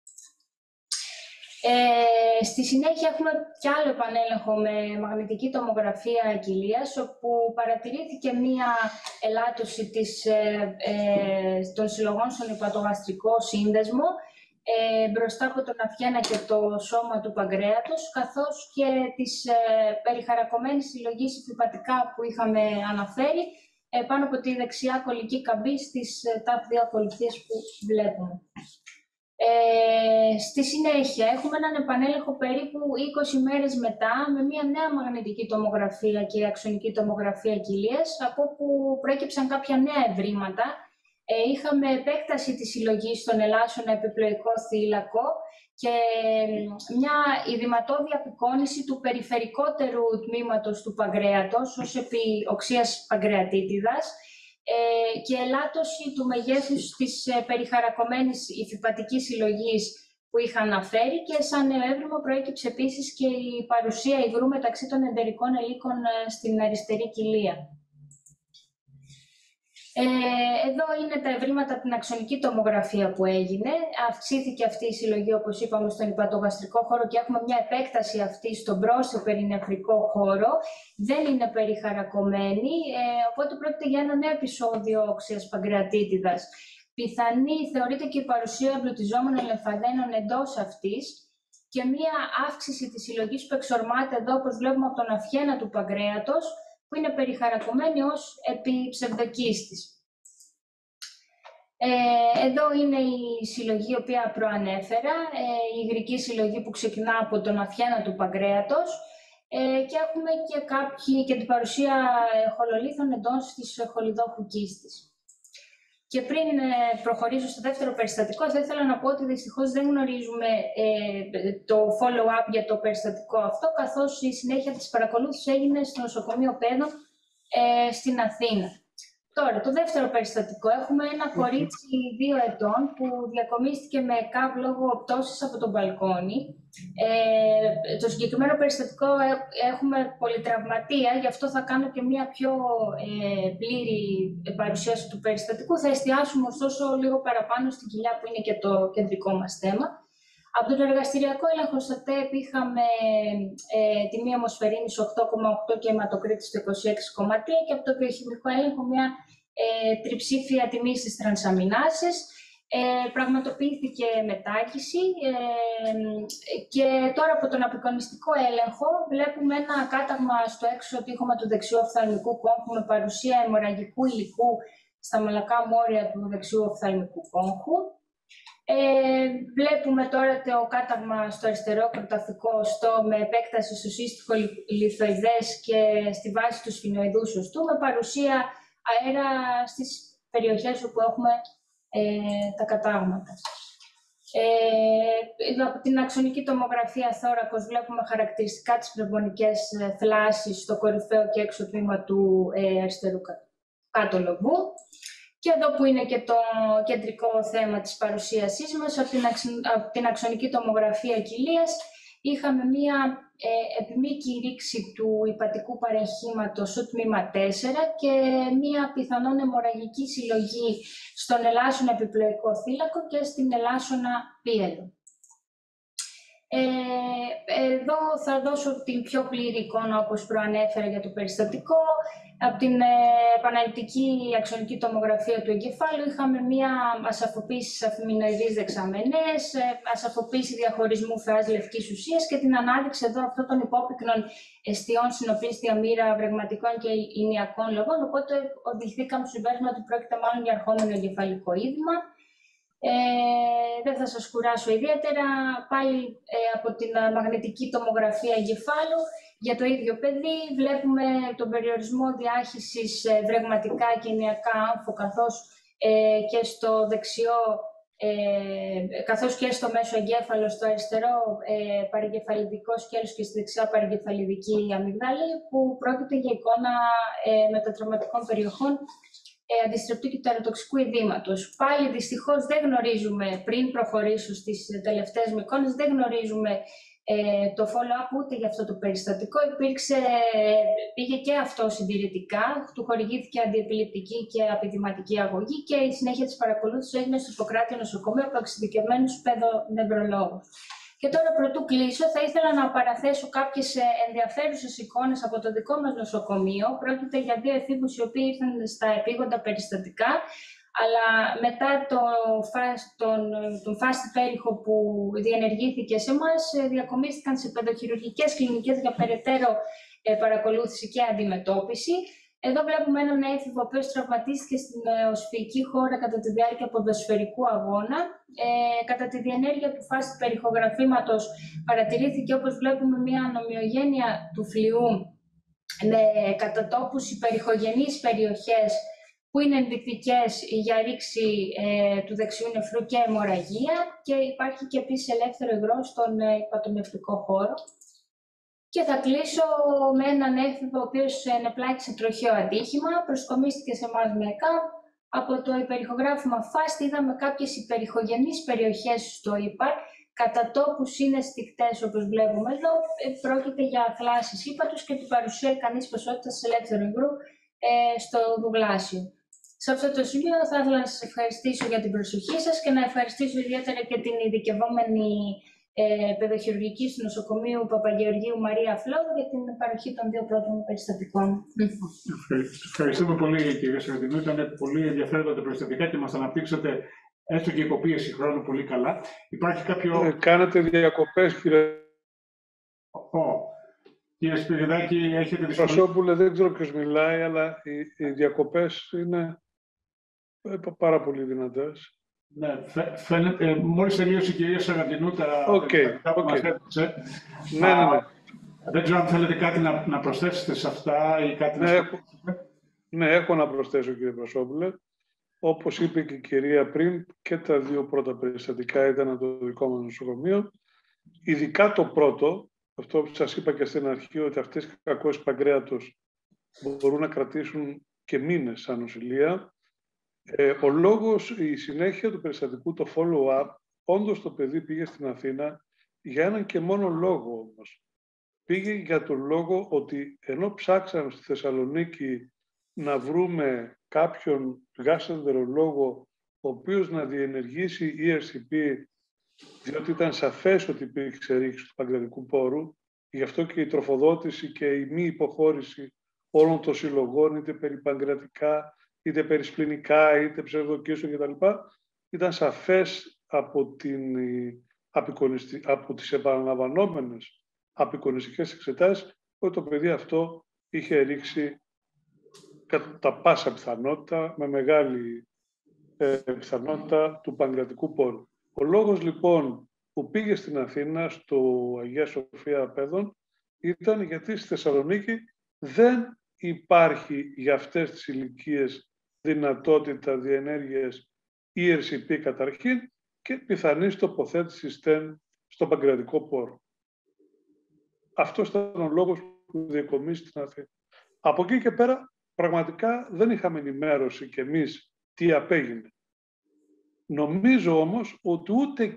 Ε, στη συνέχεια έχουμε κι άλλο επανέλεγχο με μαγνητική τομογραφία κοιλίας, όπου παρατηρήθηκε μία ελάττωση της, ε, ε, των συλλογών στον υπατογαστρικό σύνδεσμο, Ε, μπροστά από τον αυχένα και το σώμα του παγκρέατος, καθώς και της ε, περιχαρακωμένης συλλογής υφυπατικά που είχαμε αναφέρει ε, πάνω από τη δεξιά κολική καμπή στις ε, ταφ δύο ακολουθίες που βλέπουμε. Ε, στη συνέχεια έχουμε έναν επανέλεγχο περίπου είκοσι μέρες μετά με μια νέα μαγνητική τομογραφία και αξονική τομογραφία κοιλίας, από όπου προέκυψαν κάποια νέα ευρήματα. Ε, είχαμε επέκταση της συλλογής στον ελάσσονα επιπλοϊκό θύλακο και μια ειδηματώδη απεικόνηση του περιφερικότερου τμήματος του παγκρέατος ως επί οξείας παγκρεατίτιδας, Ε, και ελάττωση του μεγέθους της ε, περιχαρακωμένης υφυπατικής συλλογής που είχα αναφέρει, και σαν νέο έβριμα προέκυψε επίσης και η παρουσία υγρού μεταξύ των εντερικών ελίκων ε, στην αριστερή κοιλία. Ε, εδώ είναι τα ευρήματα από την αξονική τομογραφία που έγινε. Αυξήθηκε αυτή η συλλογή, όπως είπαμε, στον υπατογαστρικό χώρο και έχουμε μια επέκταση αυτή στον πρόσθετο περινεφρικό χώρο. Δεν είναι περιχαρακωμένη, ε, οπότε πρόκειται για ένα νέο επεισόδιο όξεας παγκρεατίτιδας. Πιθανή θεωρείται και η παρουσία εμπλουτιζόμενων λεμφαδένων εντός αυτής και μια αύξηση της συλλογής που εξορμάται εδώ, όπως βλέπουμε, από τον αυχένα του παγκρέατος, που είναι περιχαρακωμένη ως επί ψευδοκίστης. Ε, εδώ είναι η συλλογή η οποία προανέφερα, ε, η υγρική συλλογή που ξεκινά από τον αυχένα του παγκρέατος, ε, και έχουμε και, κάποιοι, και την παρουσία χολολίθων εντός της χολιδόχου κίστης. Και πριν ε, προχωρήσω στο δεύτερο περιστατικό, θα ήθελα να πω ότι δυστυχώς δεν γνωρίζουμε ε, το follow-up για το περιστατικό αυτό, καθώς η συνέχεια της παρακολούθησης έγινε στο νοσοκομείο Πέδων ε, στην Αθήνα. Τώρα, το δεύτερο περιστατικό. Έχουμε ένα κορίτσι δύο ετών που διακομίστηκε με ΚΑΒ λόγω πτώσης από τον μπαλκόνι. Ε, το συγκεκριμένο περιστατικό έχουμε πολυτραυματία, γι' αυτό θα κάνω και μια πιο ε, πλήρη παρουσίαση του περιστατικού. Θα εστιάσουμε ωστόσο λίγο παραπάνω στην κοιλιά που είναι και το κεντρικό μας θέμα. Από τον εργαστηριακό έλεγχο στα ΤΕΠ είχαμε ε, τιμή αιμοσφαιρίνης οκτώ κόμμα οκτώ και αιματοκρίτη στο είκοσι έξι κόμμα τρία και από το βιοχημικό έλεγχο μια ε, τριψήφια τιμή στις τρανσαμινάσεις. Ε, πραγματοποιήθηκε μετάκηση ε, και τώρα από τον απεικονιστικό έλεγχο βλέπουμε ένα κάταγμα στο έξω τείχομα του δεξιού οφθαλμικού κόμχου με παρουσία αιμορραγικού υλικού στα μαλακά μόρια του δεξιού οφθαλμικού κόμχου. Ε, βλέπουμε τώρα το κάταγμα στο αριστερό πρωταθλικό οστό με επέκταση στο σύστιχο λιθοειδές και στη βάση του σφινοειδούς οστού, με παρουσία αέρα στις περιοχές όπου έχουμε ε, τα κατάγματα. Ε, από την αξονική τομογραφία θώρακος βλέπουμε χαρακτηριστικά τις πνευμονικές θλάσσεις στο κορυφαίο και έξω τμήμα του ε, αριστερού κάτω λογού. Και εδώ που είναι και το κεντρικό θέμα της παρουσίασής μας, από την, αξ... από την αξονική τομογραφία κοιλίας, είχαμε μία ε, επιμήκη ρήξη του υπατικού παρεγχήματος στο τμήμα τέσσερα και μία πιθανόν αιμορραγική συλλογή στον ελάσσονα επιπλοϊκό θύλακο και στην ελάσσονα πίελο. Ε, εδώ θα δώσω την πιο πλήρη εικόνα, όπως προανέφερα, για το περιστατικό. Από την ε, επαναληπτική αξονική τομογραφία του εγκεφάλου είχαμε μία ασαφοποίηση αφημινοειδείς δεξαμενές, ε, ασαφοποίηση διαχωρισμού φαιάς λευκής ουσίας και την ανάδειξη εδώ αυτών των υπόπυκνων εστιών συνοπίστια μοίρα βρεγματικών και ηνιακών λογών, οπότε οδηγηθήκαμε στο συμπέρασμα ότι πρόκειται μάλλον για αρχόμενο εγκεφαλικό είδημα. Ε, δεν θα σας κουράσω ιδιαίτερα. Πάλι ε, από την μαγνητική τομογραφία εγκεφάλου για το ίδιο παιδί βλέπουμε τον περιορισμό διάχυσης ε, βρεγματικά και ηνιακά άμφο, καθώς ε, και στο δεξιό, ε, καθώς και στο μέσο εγκέφαλο, στο αριστερό ε, παρεγκεφαλιδικό σκέλος και στη δεξιά παρεγκεφαλιδική αμυγδάλη, που πρόκειται για εικόνα ε, μετατραυματικών περιοχών Ε, αντιστρεπτού και του αεροτοξικού ειδήματος. Πάλι δυστυχώς δεν γνωρίζουμε, πριν προχωρήσω στις τελευταίες μου εικόνες, δεν γνωρίζουμε ε, το follow-up ούτε για αυτό το περιστατικό. Υπήρξε, πήγε και αυτό συντηρητικά, του χορηγήθηκε αντιεπιληπτική και απειδηματική αγωγή και η συνέχεια της παρακολούθησης έγινε στο Ιπποκράτιο νοσοκομείο από εξειδικευμένους παιδονευρολόγους. Και τώρα, πρωτού κλείσω, θα ήθελα να παραθέσω κάποιες ενδιαφέρουσες εικόνες από το δικό μας νοσοκομείο. Πρόκειται για δύο εφήβους οι οποίοι ήρθαν στα επίγοντα περιστατικά, αλλά μετά το, τον, τον φάστη πέριχο που διενεργήθηκε σε εμάς, διακομίστηκαν σε παιδοχειρουργικές κλινικές για περαιτέρω παρακολούθηση και αντιμετώπιση. Εδώ βλέπουμε έναν έφηβο ο οποίος τραυματίστηκε στην οσφυϊκή χώρα κατά τη διάρκεια ποδοσφαιρικού αγώνα. Ε, κατά τη διενέργεια του φάση του περιχογραφήματος παρατηρήθηκε, όπως βλέπουμε, μια ανομοιογένεια του φλοιού με κατά τόπους υπερηχογενείς περιοχές που είναι ενδεικτικές για ρήξη ε, του δεξιού νεφρού και αιμορραγία, και υπάρχει και επίσης ελεύθερο υγρό στον ε, υπατονεφρικό χώρο. Και θα κλείσω με έναν έφηβο ο οποίος ενεπλάκησε τροχαίο ατύχημα, προσκομίστηκε σε εμάς με ΕΚΑΒ. Από το υπερηχογράφημα φάστη είδαμε κάποιες υπερηχογενείς περιοχές στο ύπαρ, κατά τόπους είναι στικτές όπως βλέπουμε εδώ, πρόκειται για θλάσσεις ύπατος και την παρουσία ικανής ποσότητας ελεύθερου υγρού ε, στο δουγλάσιο. Σε αυτό το σημείο θα ήθελα να σας ευχαριστήσω για την προσοχή σας και να ευχαριστήσω ιδιαίτερα και την ειδικευόμενη ε, παιδοχειρουργική του νοσοκομείου Παπαγεωργίου Μαρία Φλόδου για την παροχή των δύο πρώτων περιστατικών. Ευχαριστούμε πολύ, κύριε Σαραντινού. Ήταν πολύ ενδιαφέροντα τα περιστατικά και μας αναπτύξατε έστω και υποπίεση χρόνου πολύ καλά. Υπάρχει κάποιο... Ε, κάνατε διακοπές, κύριε. Oh. Κύριε Σπυριδάκη, έχετε δυσκολία. Προσώπουλε, δεν ξέρω ποιος μιλάει, αλλά οι, οι διακοπές είναι πάρα πολύ δυνατές. Ναι, φαίνεται, ε, μόλις τελείωσε η κυρία Σαραντινού τα okay, που okay. μας έδωσε. Ναι, ναι, ναι. Δεν ξέρω αν θέλετε κάτι να, να προσθέσετε σε αυτά ή κάτι ναι, να έχω, ναι, έχω να προσθέσω, κύριε Προσώπουλε. Όπως είπε και η κυρία πριν, και τα δύο πρώτα περιστατικά ήταν από το δικό μας νοσοκομείο. Ειδικά το πρώτο, αυτό που σας είπα και στην αρχή, ότι αυτές οι κακώσεις παγκρέατος μπορούν να κρατήσουν και μήνες σαν νοσηλεία. Ε, ο λόγος, η συνέχεια του περιστατικού, το follow-up, όντως το παιδί πήγε στην Αθήνα για έναν και μόνο λόγο όμως. Πήγε για τον λόγο ότι ενώ ψάξαμε στη Θεσσαλονίκη να βρούμε κάποιον γαστρεντερολόγο ο οποίος να διενεργήσει ι αρ σι πι, διότι ήταν σαφές ότι υπήρξε ρήξη του παγκρατικού πόρου, γι' αυτό και η τροφοδότηση και η μη υποχώρηση όλων των συλλογών, είτε περιπαγκρατικά, είτε περισπληνικά, είτε ψευδοκίσιο κτλ. Ήταν σαφές από, την, από τις επαναλαμβανόμενες απεικονιστικές εξετάσεις ότι το παιδί αυτό είχε ρίξει κατά πάσα πιθανότητα, με μεγάλη ε, πιθανότητα του παγκρατικού πόρου. Ο λόγος λοιπόν που πήγε στην Αθήνα, στο Αγία Σοφία Παιδών, ήταν γιατί στη Θεσσαλονίκη δεν υπάρχει για αυτές τις ηλικίες δυνατότητα διενέργειας ι αρ σι πι καταρχήν και πιθανής τοποθέτηση στεν στο παγκρατικό πόρο. Αυτός ήταν ο λόγος που διεκομίσει στην Αθήνα. Από εκεί και πέρα πραγματικά δεν είχαμε ενημέρωση κι εμείς τι απέγινε. Νομίζω όμως ότι ούτε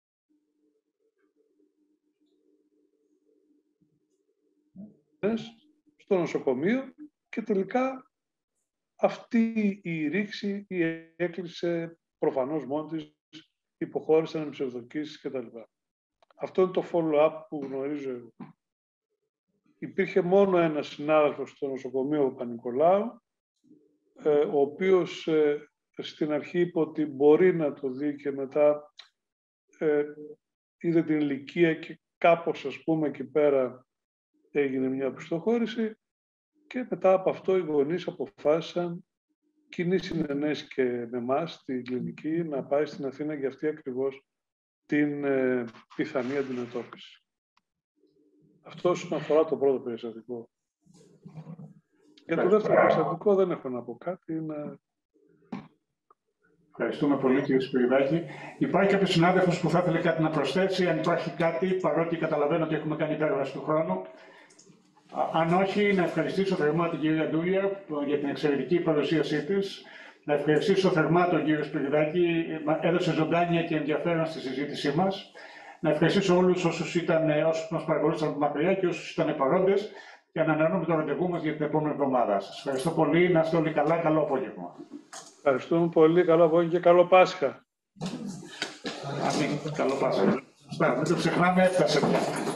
στο νοσοκομείο και τελικά αυτή η ρήξη η έκλεισε προφανώς μόνη της, υποχώρησαν ψευδοκίσεις κτλ. Αυτό είναι το follow-up που γνωρίζω εγώ. Υπήρχε μόνο ένας συνάδελφος στο νοσοκομείο Παπα-Νικολάου, ο οποίος στην αρχή είπε ότι μπορεί να το δει και μετά ε, είδε την ηλικία και κάπως, ας πούμε, εκεί πέρα έγινε μια πιστοχώρηση και μετά από αυτό οι γονείς αποφάσισαν κοινή συνενέση και με εμάς στην κλινική να πάει στην Αθήνα για αυτή ακριβώς την ε, πιθανή αντιμετώπιση. Αυτό όσον αφορά το πρώτο περιστατικό. Για το δεύτερο περιστατικό δεν έχω να πω κάτι. Είναι... Ευχαριστούμε πολύ, κύριε Σπυριδάκη. Υπάρχει κάποιος συνάδελφος που θα ήθελε κάτι να προσθέσει, αν υπάρχει κάτι, παρότι καταλαβαίνω ότι έχουμε κάνει υπέρβαση του χρόνου. Αν όχι, να ευχαριστήσω θερμά την κυρία Ντούλια για την εξαιρετική παρουσίασή της. Να ευχαριστήσω θερμά τον κύριο Σπυριδάκη, έδωσε ζωντάνια και ενδιαφέρον στη συζήτησή μας. Να ευχαριστήσω όλους όσους, ήταν, όσους μας παρακολούθησαν από μακριά και όσους ήταν παρόντες και να ανανεώνουμε το ραντεβού μας για την επόμενη εβδομάδα. Σας ευχαριστώ πολύ. Να είστε όλοι καλά. Καλό απόγευμα. Ευχαριστούμε πολύ. Καλό απόγευμα και καλό Πάσχα. Αμήν. Καλό Πάσχα. Μην το ξεχνάμε, έφτασε πια.